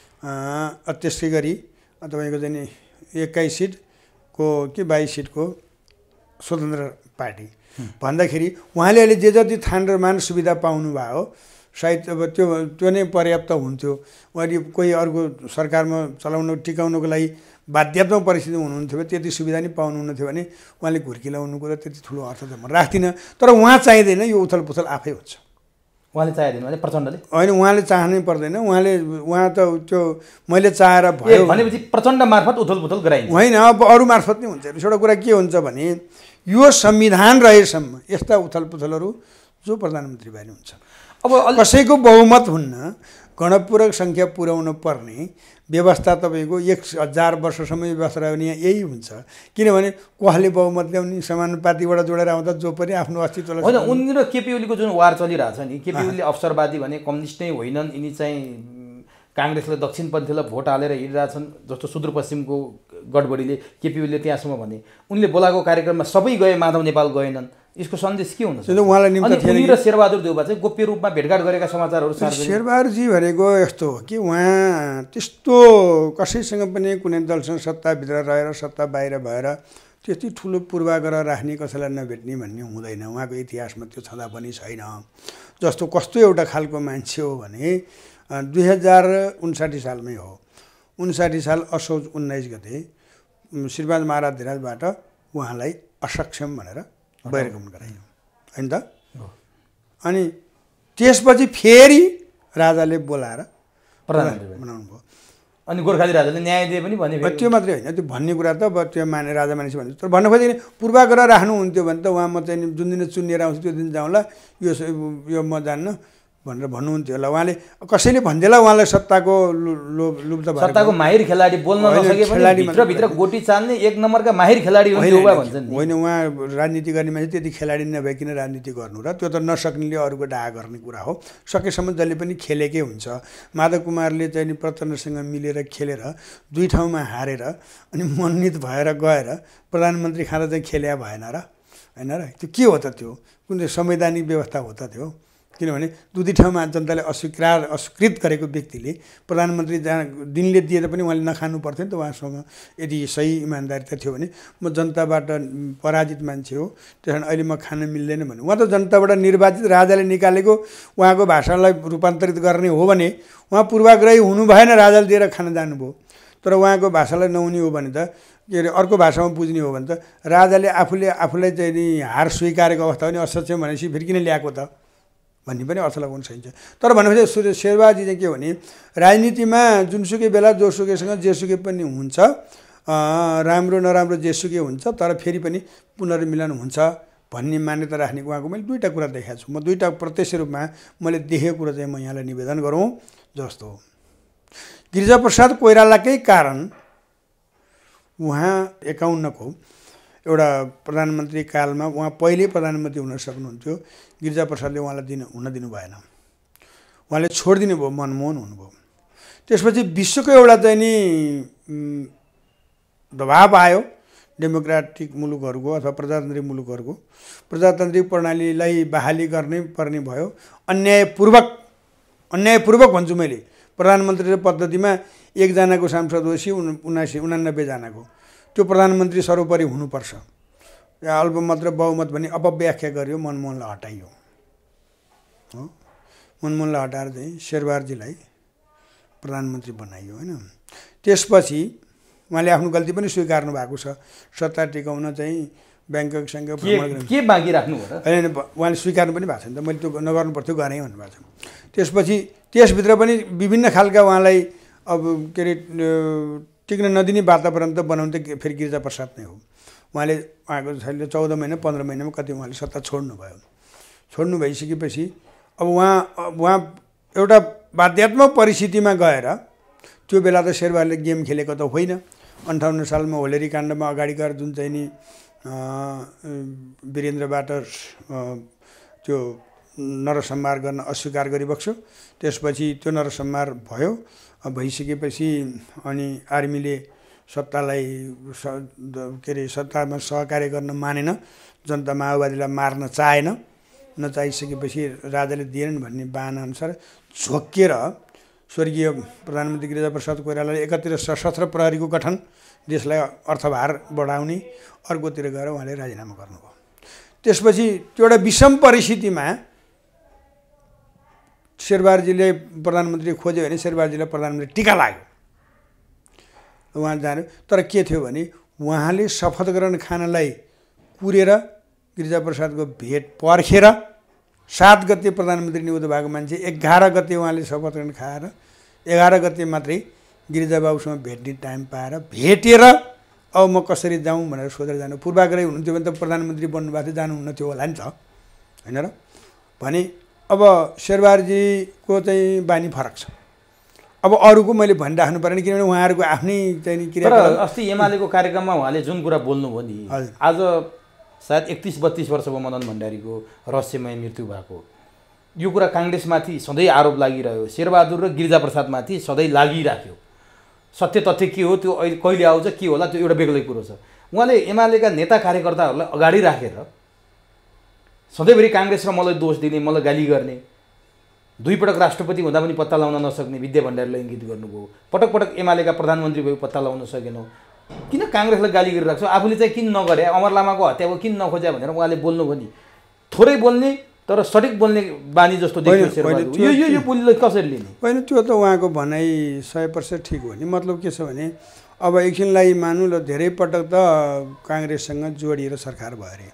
त्यसै गरी तपाईँको चाहिँ एक्काइस सिट को कि बाइस सिटको स्वतन्त्र पार्टी भन्दाखेरि उहाँले अहिले जे जति थान र मान सुविधा पाउनु भयो सायद अब त्यो त्यो नै पर्याप्त हुन्थ्यो। उहाँले कोही अर्को सरकारमा चलाउनु टिकाउनुको लागि बाध्यात्मक परिस्थिति हुनुहुन्थ्यो भने त्यति सुविधा नै पाउनुहुन्न थियो भने उहाँले घुर्की लाउनुको त त्यति ठुलो अर्थ त म राख्दिनँ। तर उहाँ चाहिँदैन, यो उथल पुथल आफै हुन्छ। उहाँले चाहिँदैन भने प्रचण्डले होइन, उहाँले चाहनै पर्दैन। उहाँले उहाँ त त्यो मैले चाहेर भयो भनेपछि प्रचण्ड मार्फत उथल पुथल गराइन्छ होइन, अब अरू मार्फत नै हुन्छ। एउटा कुरा के हुन्छ भने यो संविधान रहेसम्म यस्ता उथल पुथलहरू जो प्रधानमन्त्री भए हुन्छ। अब कसैको बहुमत हुन्न, गणपूरक सङ्ख्या पुर्याउन पर्ने व्यवस्था तपाईँको एक हजार वर्षसम्म व्यवस्था रह्यो भने यहाँ यही हुन्छ। किनभने कसले बहुमत ल्याउने, समानुपातिबाट जोडेर आउँदा जो पनि आफ्नो अस्तित्वलाई होइन। उनी र केपी ओलीको जुन वार चलिरहेछ नि, केपी ओलीले अवसरवादी भने कम्युनिस्ट नै होइनन्, यिनी चाहिँ काङ्ग्रेसले दक्षिणपन्थीलाई भोट हालेर हिँडिरहेछन् जस्तो सुदूरपश्चिमको गडबडीले केपी ओलीले त्यहाँसम्म भने उनले बोलाएको कार्यक्रममा सबै गए, माधव नेपाल गएनन्। यसको सन्देश के हुन सक्छ? उहाँलाई निम्ति उनी र शेरबहादुर देउबा चाहिँ गोप्य रूपमा भेटघाट गरेका समाचारहरू शेरबहादुरजी भनेको यस्तो हो कि उहाँ त्यस्तो कसैसँग पनि कुनै दलसँग सत्ताभित्र रहेर सत्ता बाहिर भएर त्यति ठुलो पूर्वाग्रह राख्ने, कसैलाई नभेट्ने भन्ने हुँदैन। उहाँको इतिहासमा त्यो छँदा पनि छैन। जस्तो कस्तो एउटा खालको मान्छे हो भने दुई हजार उन्साठी सालमै हो, उन्साठी साल असोज उन्नाइस गते श्रीपाद महाराज धिराजबाट उहाँलाई असक्षम भनेर बहिर्गमन गराइयो होइन त। अनि त्यसपछि फेरि राजाले बोलाएर प्रधानमन्त्री बनाउनु भयो। अनि गोर्खाली राजाले न्याय दिए पनि भने त्यो मात्रै होइन, त्यो भन्ने कुरा त अब त्यो माने राजा मानिस भन्छ। तर भन्नु खोजेको पूर्वाग्रह राख्नुहुन्थ्यो भने त उहाँ म चाहिँ जुन दिन चुनिएर आउँछु त्यो दिन जाउँला, यो यो म जान्न भनेर भन्नुहुन्थ्यो होला। उहाँले कसैले भन्देला उहाँलाई सत्ताको लुप्त भएको, सत्ताको माहिर खेलाडी बोल्न नसके पनि भित्रभित्र गोटी चाल्ने एक नम्बरका माहिर खेलाडी हुन्थ्यो भन्छन्। होइन, उहाँ राजनीति गर्ने मान्छे त्यति खेलाडी नभइकन राजनीति गर्नु र त्यो त नसक्नेले अरूको डाहा गर्ने कुरा हो। सकेसम्म जसले पनि खेलेकै हुन्छ। माधव कुमारले चाहिँ प्रचण्डसँग मिलेर खेलेर दुई ठाउँमा हारेर अनि मनोनित भएर गएर प्रधानमन्त्री खाँदा चाहिँ खेल्या भएन र होइन र। त्यो के हो त? त्यो कुन चाहिँ संवैधानिक व्यवस्था हो त त्यो? किनभने दुई ठाउँमा जनताले अस्वीकार अस्वीकृत गरेको व्यक्तिले प्रधानमन्त्री जहाँ दिनले दिएर पनि उहाँले नखानु पर्थ्यो नि त। उहाँसँग यदि सही इमान्दारिता थियो भने म जनताबाट पराजित मान्छे हो त्यस कारण अहिले म खान मिल्दैन भने, उहाँ त जनताबाट निर्वाचित राजाले निकालेको उहाँको भाषालाई रूपान्तरित गर्ने हो भने उहाँ पूर्वाग्रही हुनु भएन, राजाले दिएर खान जानुभयो। तर उहाँको भाषालाई नहुने हो भने त के अरे अर्को भाषामा बुझ्ने हो भने त राजाले आफूले आफूलाई चाहिँ नि हार स्वीकारेको अवस्था पनि असक्षम भनेपछि फेरि किन ल्याएको त भन्ने पनि अर्थ लगाउन सकिन्छ। तर भनेपछि सूर्य शेरबहादुर चाहिँ के हो भने राजनीतिमा जुनसुकै बेला जोसुकैसँग जेसुकै पनि हुन्छ, राम्रो नराम्रो जेसुकै हुन्छ, तर फेरि पनि पुनर्मिलन हुन्छ भन्ने मान्यता राख्ने उहाँको मैले दुईवटा कुरा देखाएको छु। म दुईवटा प्रत्यक्ष रूपमा मैले देखेको कुरा चाहिँ म यहाँलाई निवेदन गरौँ जस्तो हो। गिरिजाप्रसाद कोइरालाकै कारण उहाँ एकाउन्नको एउटा प्रधानमन्त्री कालमा उहाँ पहिले प्रधानमन्त्री हुन सक्नुहुन्थ्यो, गिरिजाप्रसादले उहाँलाई दिन हुन दिनु भएन, उहाँले छोडिदिनु भयो, मनमोहन हुनुभयो। त्यसपछि विश्वको एउटा चाहिँ नि दबाब आयो डेमोक्रेटिक मुलुकहरूको अथवा प्रजातान्त्रिक मुलुकहरूको, प्रजातान्त्रिक प्रणालीलाई बहाली गर्नै पर्ने भयो। अन्यायपूर्वक अन्यायपूर्वक भन्छु मैले, प्रधानमन्त्री पद्धतिमा एकजनाको सांसद होस् उनासी उनानब्बेजनाको, त्यो प्रधानमन्त्री सर्वोपरि हुनुपर्छ। अल्पमत र बहुमत भन्ने अपव्याख्या गर्यो, मनमोहनलाई हटाइयो हो। मनमोहनलाई हटाएर चाहिँ शेरबहादुरजीलाई प्रधानमन्त्री बनाइयो होइन। त्यसपछि उहाँले आफ्नो गल्ती पनि स्वीकार्नु भएको छ, सत्ता टिकाउन चाहिँ ब्याङ्ककसँग भ्रमण के बाँकी राख्नु हो र? होइन, उहाँले स्वीकार्नु पनि भएको छ नि त, मैले त्यो नगर्नु पर्थ्यो गरेँ भन्नुभएको छ। त्यसपछि त्यसभित्र पनि विभिन्न खालका उहाँलाई अब के अरे टिक्न नदिने वातावरण त बनाउनु त फेरि गिरिजाप्रसाद नै हो। उहाँले उहाँको शैलीले चौध महिना पन्ध्र महिनामा कति उहाँले सत्ता छोड्नुभयो। छोड्नु भइसकेपछि अब उहाँ उहाँ एउटा बाध्यात्मक परिस्थितिमा गएर, त्यो बेला त शेरबहादुरले गेम खेलेको त होइन। अन्ठाउन्न सालमा होलेरी काण्डमा अगाडि गएर जुन चाहिँ नि वीरेन्द्रबाट त्यो नरसंहार गर्न अस्वीकार गरिबक्स्यो, त्यसपछि त्यो नरसंहार भयो। भइसकेपछि अनि आर्मीले सत्तालाई के अरे सत्तामा सहकार्य गर्न मानेन, जनता माओवादीलाई मार्न चाहेन, नचाहिसकेपछि राजाले दिएनन् भन्ने बाहनाअनुसार झोकिएर स्वर्गीय प्रधानमन्त्री गिरिजाप्रसाद कोइरालाले एकातिर सशस्त्र प्रहरीको गठन, देशलाई अर्थभार बढाउने, अर्कोतिर गएर उहाँले राजीनामा गर्नुभयो। त्यसपछि त्यो एउटा विषम परिस्थितिमा शेरबहादुरजीले प्रधानमन्त्री खोज्यो भने शेरबहादुरजीलाई प्रधानमन्त्री टिका लाग्यो, उहाँ जानु। तर के थियो भने उहाँले शपथ ग्रहण खानलाई कुरेर गिरिजाप्रसादको भेट पर्खेर सात गते प्रधानमन्त्री नियुक्त भएको मान्छे एघार गते उहाँले शपथ ग्रहण खाएर एघार गते मात्रै गिरिजाबाबुसँग भेट्ने टाइम पाएर भेटेर अब म कसरी जाउँ भनेर सोधेर जानु। पूर्वाग्रही हुनुहुन्थ्यो भने त प्रधानमन्त्री बन्नुभएको थियो, जानुहुन्न थियो होला नि त होइन र। भने अब शेरबहादुरजीको चाहिँ बानी फरक छ। अब अरूको मैले भनिराख्नु परेन, किनभने उहाँहरूको आफ्नै चाहिँ क्रियाकलाप। अस्ति एमालेको कार्यक्रममा उहाँले जुन कुरा बोल्नुभयो नि, आज सायद एकतिस बत्तिस वर्षको मदन भण्डारीको रहस्यमय मृत्यु भएको, यो कुरा काङ्ग्रेसमाथि सधैँ आरोप लागिरह्यो, शेरबहादुर र गिरिजाप्रसादमाथि सधैँ लागिराख्यो। सत्य तथ्य के हो त्यो अहिले कहिले आउँछ के होला त्यो एउटा बेग्लै कुरो छ। उहाँले एमालेका नेता कार्यकर्ताहरूलाई अगाडि राखेर सधैँभरि काङ्ग्रेस र मलाई दोष दिने, मलाई गाली गर्ने, दुईपटक राष्ट्रपति हुँदा पनि पत्ता लगाउन नसक्ने विद्या भण्डारीलाई इङ्गित गर्नुभयो। पटक पटक एमालेका प्रधानमन्त्री भयो, पत्ता लगाउन सकेनौ, किन काङ्ग्रेसलाई गाली गरिरहेको छ? आफूले चाहिँ किन नगरे, अमर लामाको हत्या भयो किन नखोज्या भनेर उहाँले बोल्नुभयो नि। थोरै बोल्ने तर सठिक बोल्ने बानी जस्तो देखियो। यो यो यो पुलले कसरी लिने? होइन, त्यो त उहाँको भनाइ सय प्रतिशत ठिक हो नि। मतलब के छ भने अब एकछिनलाई मानौँ ल धेरै पटक त काङ्ग्रेससँग जोडिएर सरकार भयो अरे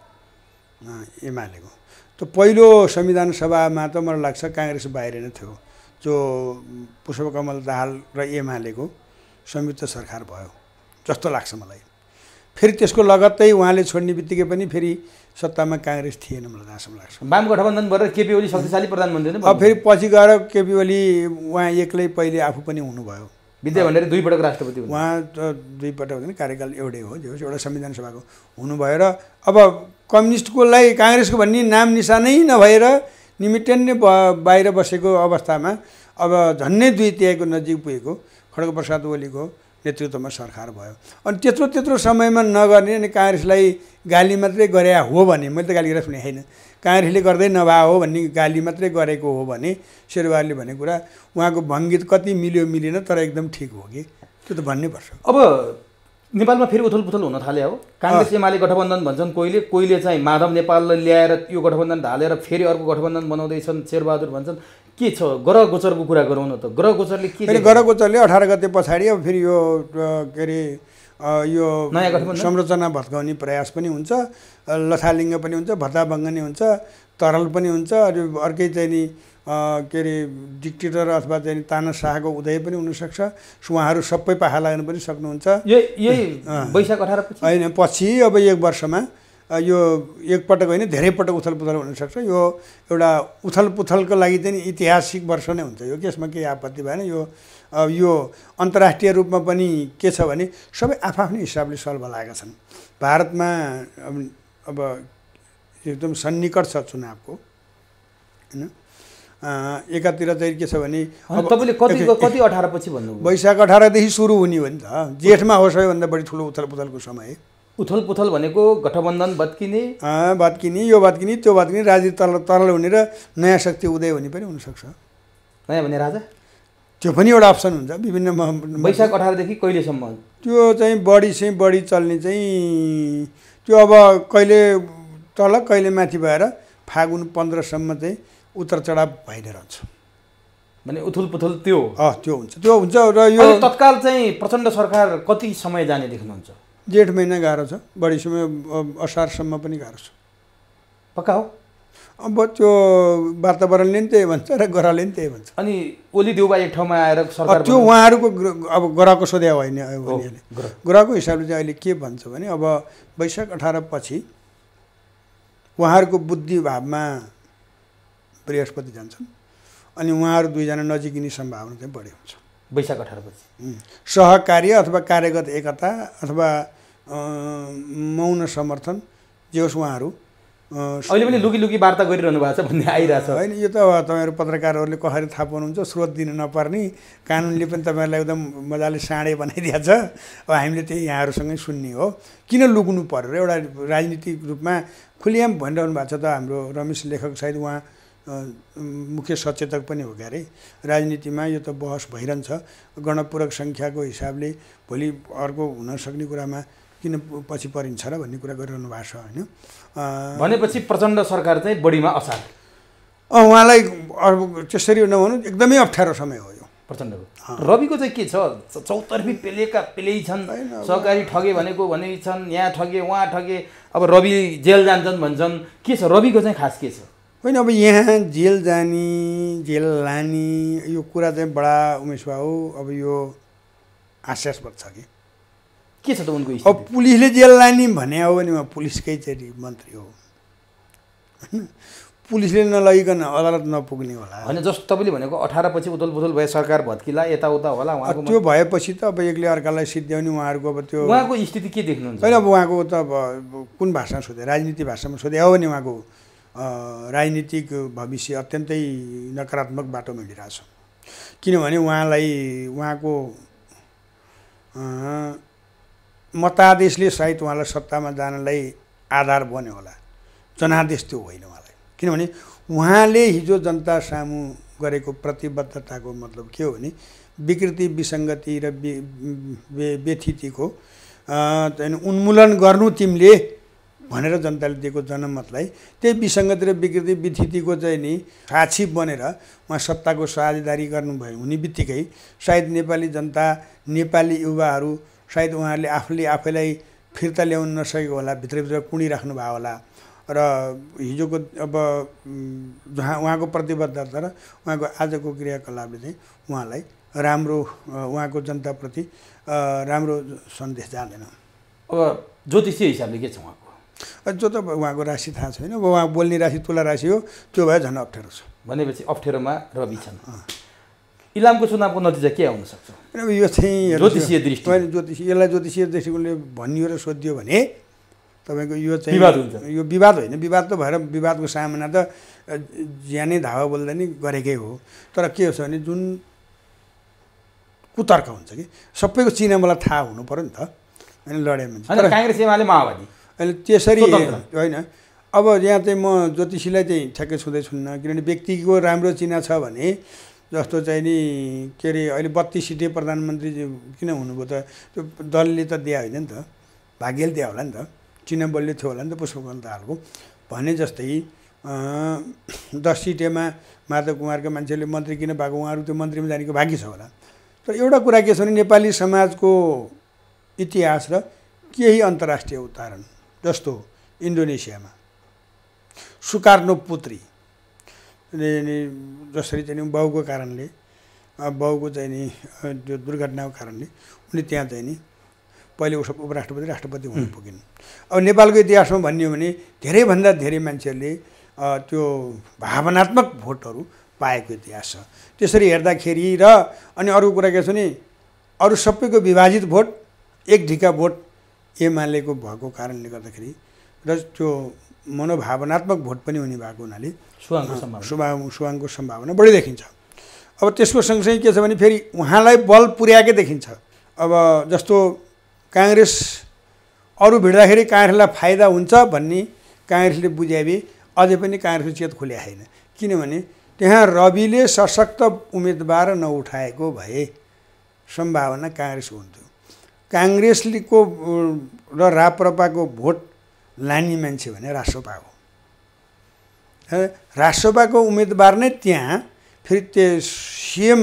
एमालेको। त पहिलो संविधान सभामा त मलाई लाग्छ काङ्ग्रेस बाहिर नै थियो, जो पुष्पकमल दाहाल र एमालेको संयुक्त सरकार भयो जस्तो लाग्छ मलाई। फेरि त्यसको लगत्तै उहाँले छोड्ने बित्तिकै पनि फेरि सत्तामा काङ्ग्रेस थिएन मलाई जहाँसम्म लाग्छ। वाम गठबन्धन भएर केपी ओली शक्तिशाली प्रधानमन्त्री नै अब फेरि पछि गएर केपी ओली उहाँ एक्लै पहिले आफू पनि हुनुभयो। विद्या भण्डारी दुई पटक राष्ट्रपति हुनु, उहाँ त दुई पटक हुँदैन, कार्यकाल एउटै हो, जो एउटा संविधान सभाको हुनुभयो। र अब कम्युनिस्टकोलाई काङ्ग्रेसको भन्ने नाम निशानै नभएर निमिटेन्ने बाहिर बसेको अवस्थामा अब झन्नै दुई तिहाईको नजिक पुगेको खड्गप्रसाद ओलीको नेतृत्वमा सरकार भयो। अनि त्यत्रो त्यत्रो समयमा नगर्ने अनि काङ्ग्रेसलाई गाली मात्रै गरे हो भने, मैले त गाली गरेर सुने होइन, काङ्ग्रेसले गर्दै नभए हो भन्ने गाली मात्रै गरेको हो भने शेरबहादुरले भनेको कुरा उहाँको भङ्गित कति मिल्यो मिलेन तर एकदम ठिक हो कि त्यो त भन्नै पर्छ। अब नेपालमा फेरि उथलपुथल हुन थाल्यो हो, काङ्ग्रेस एमाले गठबन्धन भन्छन् कोहीले, कोहीले चाहिँ माधव नेपाललाई ल्याएर यो गठबन्धन ढालेर फेरि अर्को गठबन्धन बनाउँदैछन् शेरबहादुर भन्छन्। के छ ग्रह गोचरको कुरा गरौँ न त, ग्रह गोचरले के ग्रह गोचरले अठार गते पछाडि अब फेरि यो के अरे यो नयाँ गठबन्धन संरचना भत्काउने प्रयास पनि हुन्छ, लथालिङ्ग पनि हुन्छ, भत्ताभङ्ग नि हुन्छ, तरल पनि हुन्छ, अर्कै चाहिँ नि के अरे डिक्टेटर अथवा चाहिँ तानाशाहको उदय पनि हुनसक्छ। उहाँहरू सबै पाखा लाग्न पनि सक्नुहुन्छ। यही वैशाख अठार होइन पछि अब एक वर्षमा यो एकपटक होइन धेरै पटक उथलपुथल हुनसक्छ। यो एउटा उथलपुथलको लागि चाहिँ ऐतिहासिक वर्ष नै हुन्छ यो, यसमा केही आपत्ति भएन। यो यो अन्तर्राष्ट्रिय रूपमा पनि के छ भने सबै आफ्नै हिसाबले सल्भ लागेका छन्। भारतमा अब एकदम सन्निकट छ चुनावको होइन। एकातिर चाहिँ के छ भने अब तपाईँले कति कति अठार पछि भन्नु, वैशाख अठारदेखि सुरु हुने हो नि त, जेठमा हो सबैभन्दा बढी ठुलो उथलपुथलको समय। उथलपुथल भनेको गठबन्धन भत्किने भत्किने यो भत्किने त्यो भत्किने राजनीति तरल तरल हुने र नयाँ शक्ति उदय हुने पनि हुनसक्छ। नयाँ भने राजा त्यो पनि एउटा अप्सन हुन्छ विभिन्न। वैशाख अठारदेखि कहिलेसम्म त्यो चाहिँ बढी चाहिँ बढी चल्ने चाहिँ त्यो अब कहिले तल कहिले माथि भएर फागुन पन्ध्रसम्म चाहिँ उतार चढाव भइ नै रहन्छ। भने उथलपुथल त्यो अँ त्यो हुन्छ त्यो हुन्छ। र यो तत्काल चाहिँ प्रचण्ड सरकार कति समय जाने देख्नुहुन्छ? जेठ महिना गाह्रो छ, बढी समय असारसम्म पनि गाह्रो छ। पक्का हो? अब त्यो वातावरणले नि त्यही भन्छ र ग्रहले नि त्यही भन्छ। अनि ओली देउबा एक ठाउँमा आएर सरकार त्यो उहाँहरूको अब ग्रहको सोध्या होइन, ग्रहको हिसाबले चाहिँ अहिले के भन्छ भने अब वैशाख अठार पछि उहाँहरूको बुद्धि भावमा बृहस्पति जान्छन् अनि उहाँहरू दुईजना नजिकिने सम्भावना चाहिँ बढी हुन्छ वैशाख अठार पछि। सहकार्य अथवा कार्यगत एकता अथवा मौन समर्थन जे होस् उहाँहरू अहिले पनि लुकी लुकी वार्ता गरिरहनु भएको छ भन्ने आइरहेछ होइन। यो त तपाईँहरू पत्रकारहरूले कसरी थाहा पाउनुहुन्छ, स्रोत दिन नपर्ने, कानुनले पनि तपाईँहरूलाई एकदम मजाले साँडे बनाइदिएको छ। अब हामीले त्यही यहाँहरूसँगै सुन्ने हो, किन लुक्नु पर्यो र एउटा राजनीतिक रूपमा खुलियाम भनिरहनु भएको छ त हाम्रो रमेश लेखक सायद उहाँ मुख्य सचेतक पनि हो क्यारे। राजनीतिमा यो त बहस भइरहन्छ, गणपूरक सङ्ख्याको हिसाबले भोलि अर्को हुन सक्ने कुरामा किन पछि परिन्छ र भन्ने कुरा गरिरहनु भएको छ होइन। भनेपछि प्रचण्ड सरकार चाहिँ बढीमा असार उहाँलाई त्यसरी नभनु एकदमै अप्ठ्यारो समय हो यो प्रचण्डको। रविको चाहिँ के छ? चौतर्फी पेलेका पेलै छन्, सहकारी ठगे भनेको भने छन्, यहाँ ठगे उहाँ ठगे, अब रवि जेल जान्छन् भन्छन्। के छ रविको चाहिँ खास के छ? होइन अब यहाँ जेल जाने जेल लाने यो कुरा चाहिँ बडा उमेश बाबु अब यो हास्यास्पद छ कि के छ त उनको? अब पुलिसले जेल लाने भने हो भने उहाँ पुलिसकै चाहिँ मन्त्री हो होइन, पुलिसले नलगिकन अदालत नपुग्ने होला होइन। जस्तो तपाईँले भनेको अठार पछि उथल पुथल भए सरकार भत्किला यताउता होला उहाँको, त्यो भएपछि त अब एक्लै अर्कालाई सिद्ध्याउने उहाँहरूको अब त्यो उहाँको स्थिति के देख्नुहुन्छ? होइन अब उहाँको त अब कुन भाषामा सोधे, राजनीति भाषामा सोधे हो भने उहाँको राजनीतिक भविष्य अत्यन्तै नकारात्मक बाटोमा हिँडिरहेछ। किनभने उहाँलाई उहाँको मतादेशले सायद उहाँलाई सत्तामा जानलाई आधार बन्यो होला, जनादेश त्यो होइन उहाँलाई। किनभने उहाँले हिजो जनता सामु गरेको प्रतिबद्धताको मतलब के हो भने विकृति विसङ्गति र व्यथितिको उन्मूलन गर्नु तिमीले भनेर जनताले दिएको जनमतलाई त्यही विसङ्गति र विकृति विथितिको चाहिँ नि साक्षी बनेर उहाँ सत्ताको साझेदारी गर्नुभयो हुने बित्तिकै सायद नेपाली जनता नेपाली युवाहरू सायद उहाँहरूले आफूले आफैलाई फिर्ता ल्याउन नसकेको होला, भित्रभित्र कुँडिराख्नु भयो होला र हिजोको अब जहाँ उहाँको प्रतिबद्धता र उहाँको आजको क्रियाकलापले चाहिँ उहाँलाई राम्रो उहाँको जनताप्रति राम्रो सन्देश जाँदैन। अब ज्योतिषीय हिसाबले के छ उहाँको? जो त उहाँको राशि थाहा छैन, अब उहाँ बोल्ने राशि तुला राशि हो, त्यो भए झन् अप्ठ्यारो छ। भनेपछि अप्ठ्यारोमा रवि छन्। इलामको चुनावको नतिजा के आउन सक्छ? यो चाहिँ ज्योतिषीय दृष्टि ज्योतिषी यसलाई ज्योतिषीय दृष्टिकोणले भनियो र सोधियो भने तपाईँको यो चाहिँ विवाद हुन्छ। यो विवाद होइन, विवाद त भएर विवादको सामना त ज्यानै धावा बोल्दा नि गरेकै हो। तर के छ भने जुन कुतर्क हुन्छ कि सबैको चिना मलाई थाहा हुनु पऱ्यो नि त, होइन लडे मान्छे। तर काङ्ग्रेस एमाले माओवादी अहिले त्यसरी होइन। अब यहाँ चाहिँ म ज्योतिषीलाई चाहिँ ठ्याक्कै छुँदै छुन्न, किनभने व्यक्तिको राम्रो चिना छ भने जस्तो चाहिँ नि के अरे अहिले बत्तिस सिटे प्रधानमन्त्री किन हुनुभयो त? त्यो दलले त दिए होइन नि त, भाग्यले दिए होला नि त, चिना बलले थियो होला नि त पुष्पकमल दाहालको भने जस्तै दस सिटेमा माधव कुमारका मान्छेले मन्त्री किन भएको, उहाँहरू त्यो मन्त्रीमा जानेको भाग्य छ होला। तर एउटा कुरा के छ भने नेपाली समाजको इतिहास र केही अन्तर्राष्ट्रिय उदाहरण जस्तो इन्डोनेसियामा सुकार्नो पुत्री जसरी चाहिँ बाउको कारणले बाउको चाहिँ नि त्यो दुर्घटनाको कारणले उनी त्यहाँ चाहिँ नि पहिले उसको उपराष्ट्रपति राष्ट्रपति हुन पुगिन्। अब नेपालको इतिहासमा भन्यो भने धेरैभन्दा धेरै मान्छेहरूले त्यो भावनात्मक भोटहरू पाएको इतिहास छ। त्यसरी हेर्दाखेरि र अनि अर्को कुरा के छ भने अरू सबैको विभाजित भोट एक ढिका भोट एमालेको भएको कारणले गर्दाखेरि र त्यो मनोभावनात्मक भोट पनि हुने भएको हुनाले सुवाङको सुवाङको सम्भावना बढी देखिन्छ। अब त्यसको सँगसँगै के छ भने फेरि उहाँलाई बल पुर्याएकै देखिन्छ। अब जस्तो काङ्ग्रेस अरू भिड्दाखेरि काङ्ग्रेसलाई फाइदा हुन्छ भन्ने काङ्ग्रेसले बुझाए अझै पनि काङ्ग्रेसको चेत खुल्या छैन, किनभने त्यहाँ रविले सशक्त उम्मेदवार नउठाएको भए सम्भावना काङ्ग्रेसको हुन्थ्यो। काङ्ग्रेसको र राप्रपाको भोट लाने मान्छे भने राष्ट्रपा हो। राष्ट्रपाको उम्मेदवार नै त्यहाँ फेरि त्यो सिएम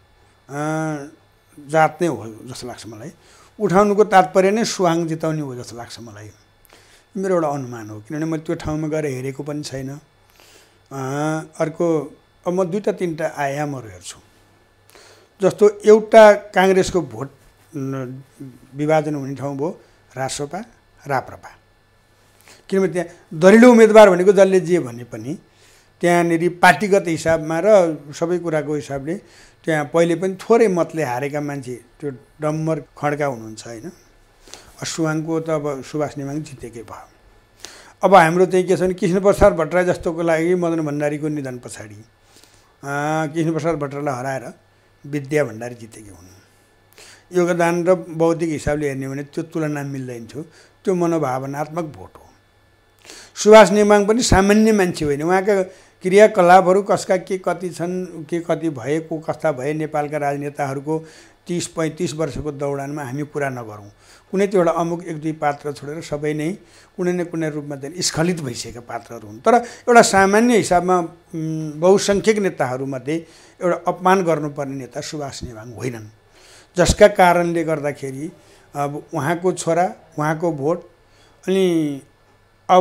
जात नै हो जस्तो लाग्छ मलाई। उठाउनुको तात्पर्य नै सुहाङ जिताउने हो जस्तो लाग्छ मलाई, मेरो एउटा अनुमान हो, किनभने म त्यो ठाउँमा गएर हेरेको पनि छैन। अर्को अब म दुईवटा तिनवटा आयामहरू हेर्छु। जस्तो एउटा काङ्ग्रेसको भोट विभाजन हुने ठाउँ भयो राष्ट्रपा राप्रपा, किनभने त्यहाँ दरिलो उम्मेदवार भनेको जसले जे भने पनि त्यहाँनिर पार्टीगत हिसाबमा र सबै कुराको हिसाबले त्यहाँ पहिले पनि थोरै मतले हारेका मान्छे त्यो डम्बर खड्का हुनुहुन्छ होइन। सुवाङको त अब सुभाष नेमाङ जितेकै भयो। अब हाम्रो चाहिँ के छ भने कृष्णप्रसाद भट्टराई जस्तोको लागि मदन भण्डारीको निधन पछाडि कृष्णप्रसाद भट्टराईलाई हराएर विद्या भण्डारी जितेकी हुन्। योगदान र बौद्धिक हिसाबले हेर्ने भने त्यो तुलना मिल्दैन थियो, त्यो मनोभावनात्मक भोट हो। सुभाष नेमाङ पनि सामान्य मान्छे होइन, उहाँका क्रियाकलापहरू कसका के कति छन्, के कति भए, को कस्ता भए, नेपालका राजनेताहरूको तिस पैँतिस वर्षको दौडानमा हामी पुरा नगरौँ। कुनै त्यो एउटा अमुक एक दुई पात्र छोडेर सबै नै कुनै न कुनै रूपमा चाहिँ स्खलित भइसकेका पात्रहरू हुन्। तर एउटा सामान्य हिसाबमा बहुसङ्ख्यक नेताहरूमध्ये एउटा अपमान गर्नुपर्ने नेता सुभाष नेमाङ होइनन्, जसका कारणले गर्दाखेरि अब उहाँको छोरा, उहाँको भोट अनि अब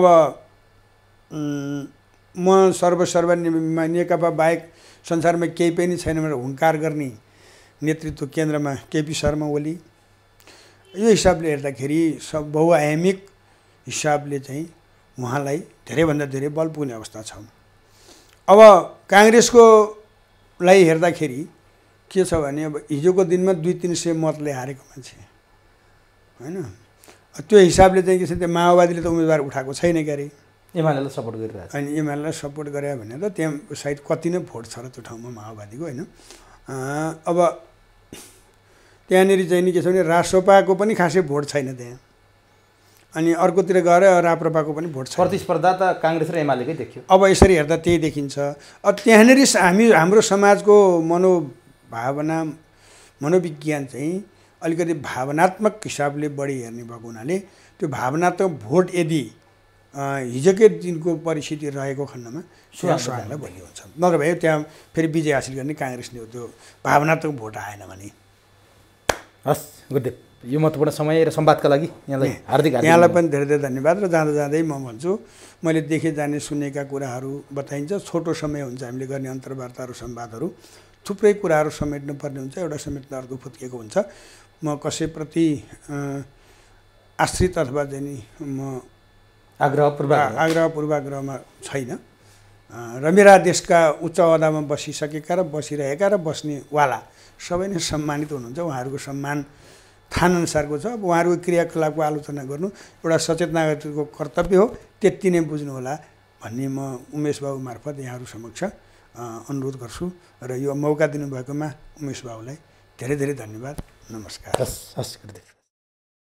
म सर्वसर्व नेकपा बाहेक संसारमा केही पनि छैन भनेर हुङ्कार गर्ने नेतृत्व केन्द्रमा केपी शर्मा ओली, यो हिसाबले हेर्दाखेरि सब बहुआयामिक हिसाबले चाहिँ उहाँलाई धेरैभन्दा धेरै बल पुग्ने अवस्था छ। अब काङ्ग्रेसको लाई हेर्दाखेरि के छ भने अब हिजोको दिनमा दुई तिन सय मतले हारेको मान्छे होइन, त्यो हिसाबले चाहिँ के छ त्यो माओवादीले त उम्मेदवार उठाएको छैन क्यारे, एमालेलाई सपोर्ट गरिरहेको छ। अनि एमालेलाई सपोर्ट गरे भने त त्यहाँ सायद कति नै भोट छ र त्यो ठाउँमा माओवादीको होइन। अब त्यहाँनिर चाहिँ नि के छ भने राष्ट्रपाको पनि खासै भोट छैन त्यहाँ, अनि अर्कोतिर गएर राप्रपाको पनि भोट छ। प्रतिस्पर्धा त काङ्ग्रेस र एमालेकै देखियो। अब यसरी हेर्दा त्यही देखिन्छ। अब त्यहाँनिर हामी हाम्रो समाजको मनोभावना मनोविज्ञान चाहिँ अलिकति भावनात्मक हिसाबले बढी हेर्ने भएको हुनाले त्यो भावनात्मक भोट यदि हिजोकै दिनको परिस्थिति रहेको खण्डमा सुहाङलाई बलियो हुन्छ, नत्र भए त्यहाँ फेरि विजय हासिल गर्ने काङ्ग्रेसले हो, त्यो भावनात्मक भोट आएन भने। हस्, गुड डे। यो महत्त्वपूर्ण समय र संवादका लागि यहाँलाई हार्दिक हार्दिक यहाँलाई पनि धेरै धेरै धन्यवाद। र जाँदा जाँदै म भन्छु, मैले देखे जाने सुनेका कुराहरू बताइन्छ। छोटो समय हुन्छ हामीले गर्ने अन्तर्वार्ताहरू संवादहरू, थुप्रै कुराहरू समेट्नुपर्ने हुन्छ, एउटा समेट्न अर्को फुत्किएको हुन्छ। म कसैप्रति आश्रित अथवा चाहिँ नि म आग्रह पूर्वक आग्रह पूर्वाग्रहमा छैन। र मेरा देशका उच्च अहदामा बसिसकेका र बसिरहेका र बस्नेवाला सबै नै सम्मानित हुनुहुन्छ। उहाँहरूको सम्मान थान अनुसारको छ। अब उहाँहरूको क्रियाकलापको आलोचना गर्नु एउटा सचेत नागरिकको कर्तव्य हो, त्यति नै बुझ्नुहोला भन्ने म उमेश बाबु मार्फत यहाँहरू समक्ष अनुरोध गर्छु। र यो मौका दिनुभएकोमा उमेश बाबुलाई धेरै धेरै धन्यवाद। नमस्कार। हस् हस्।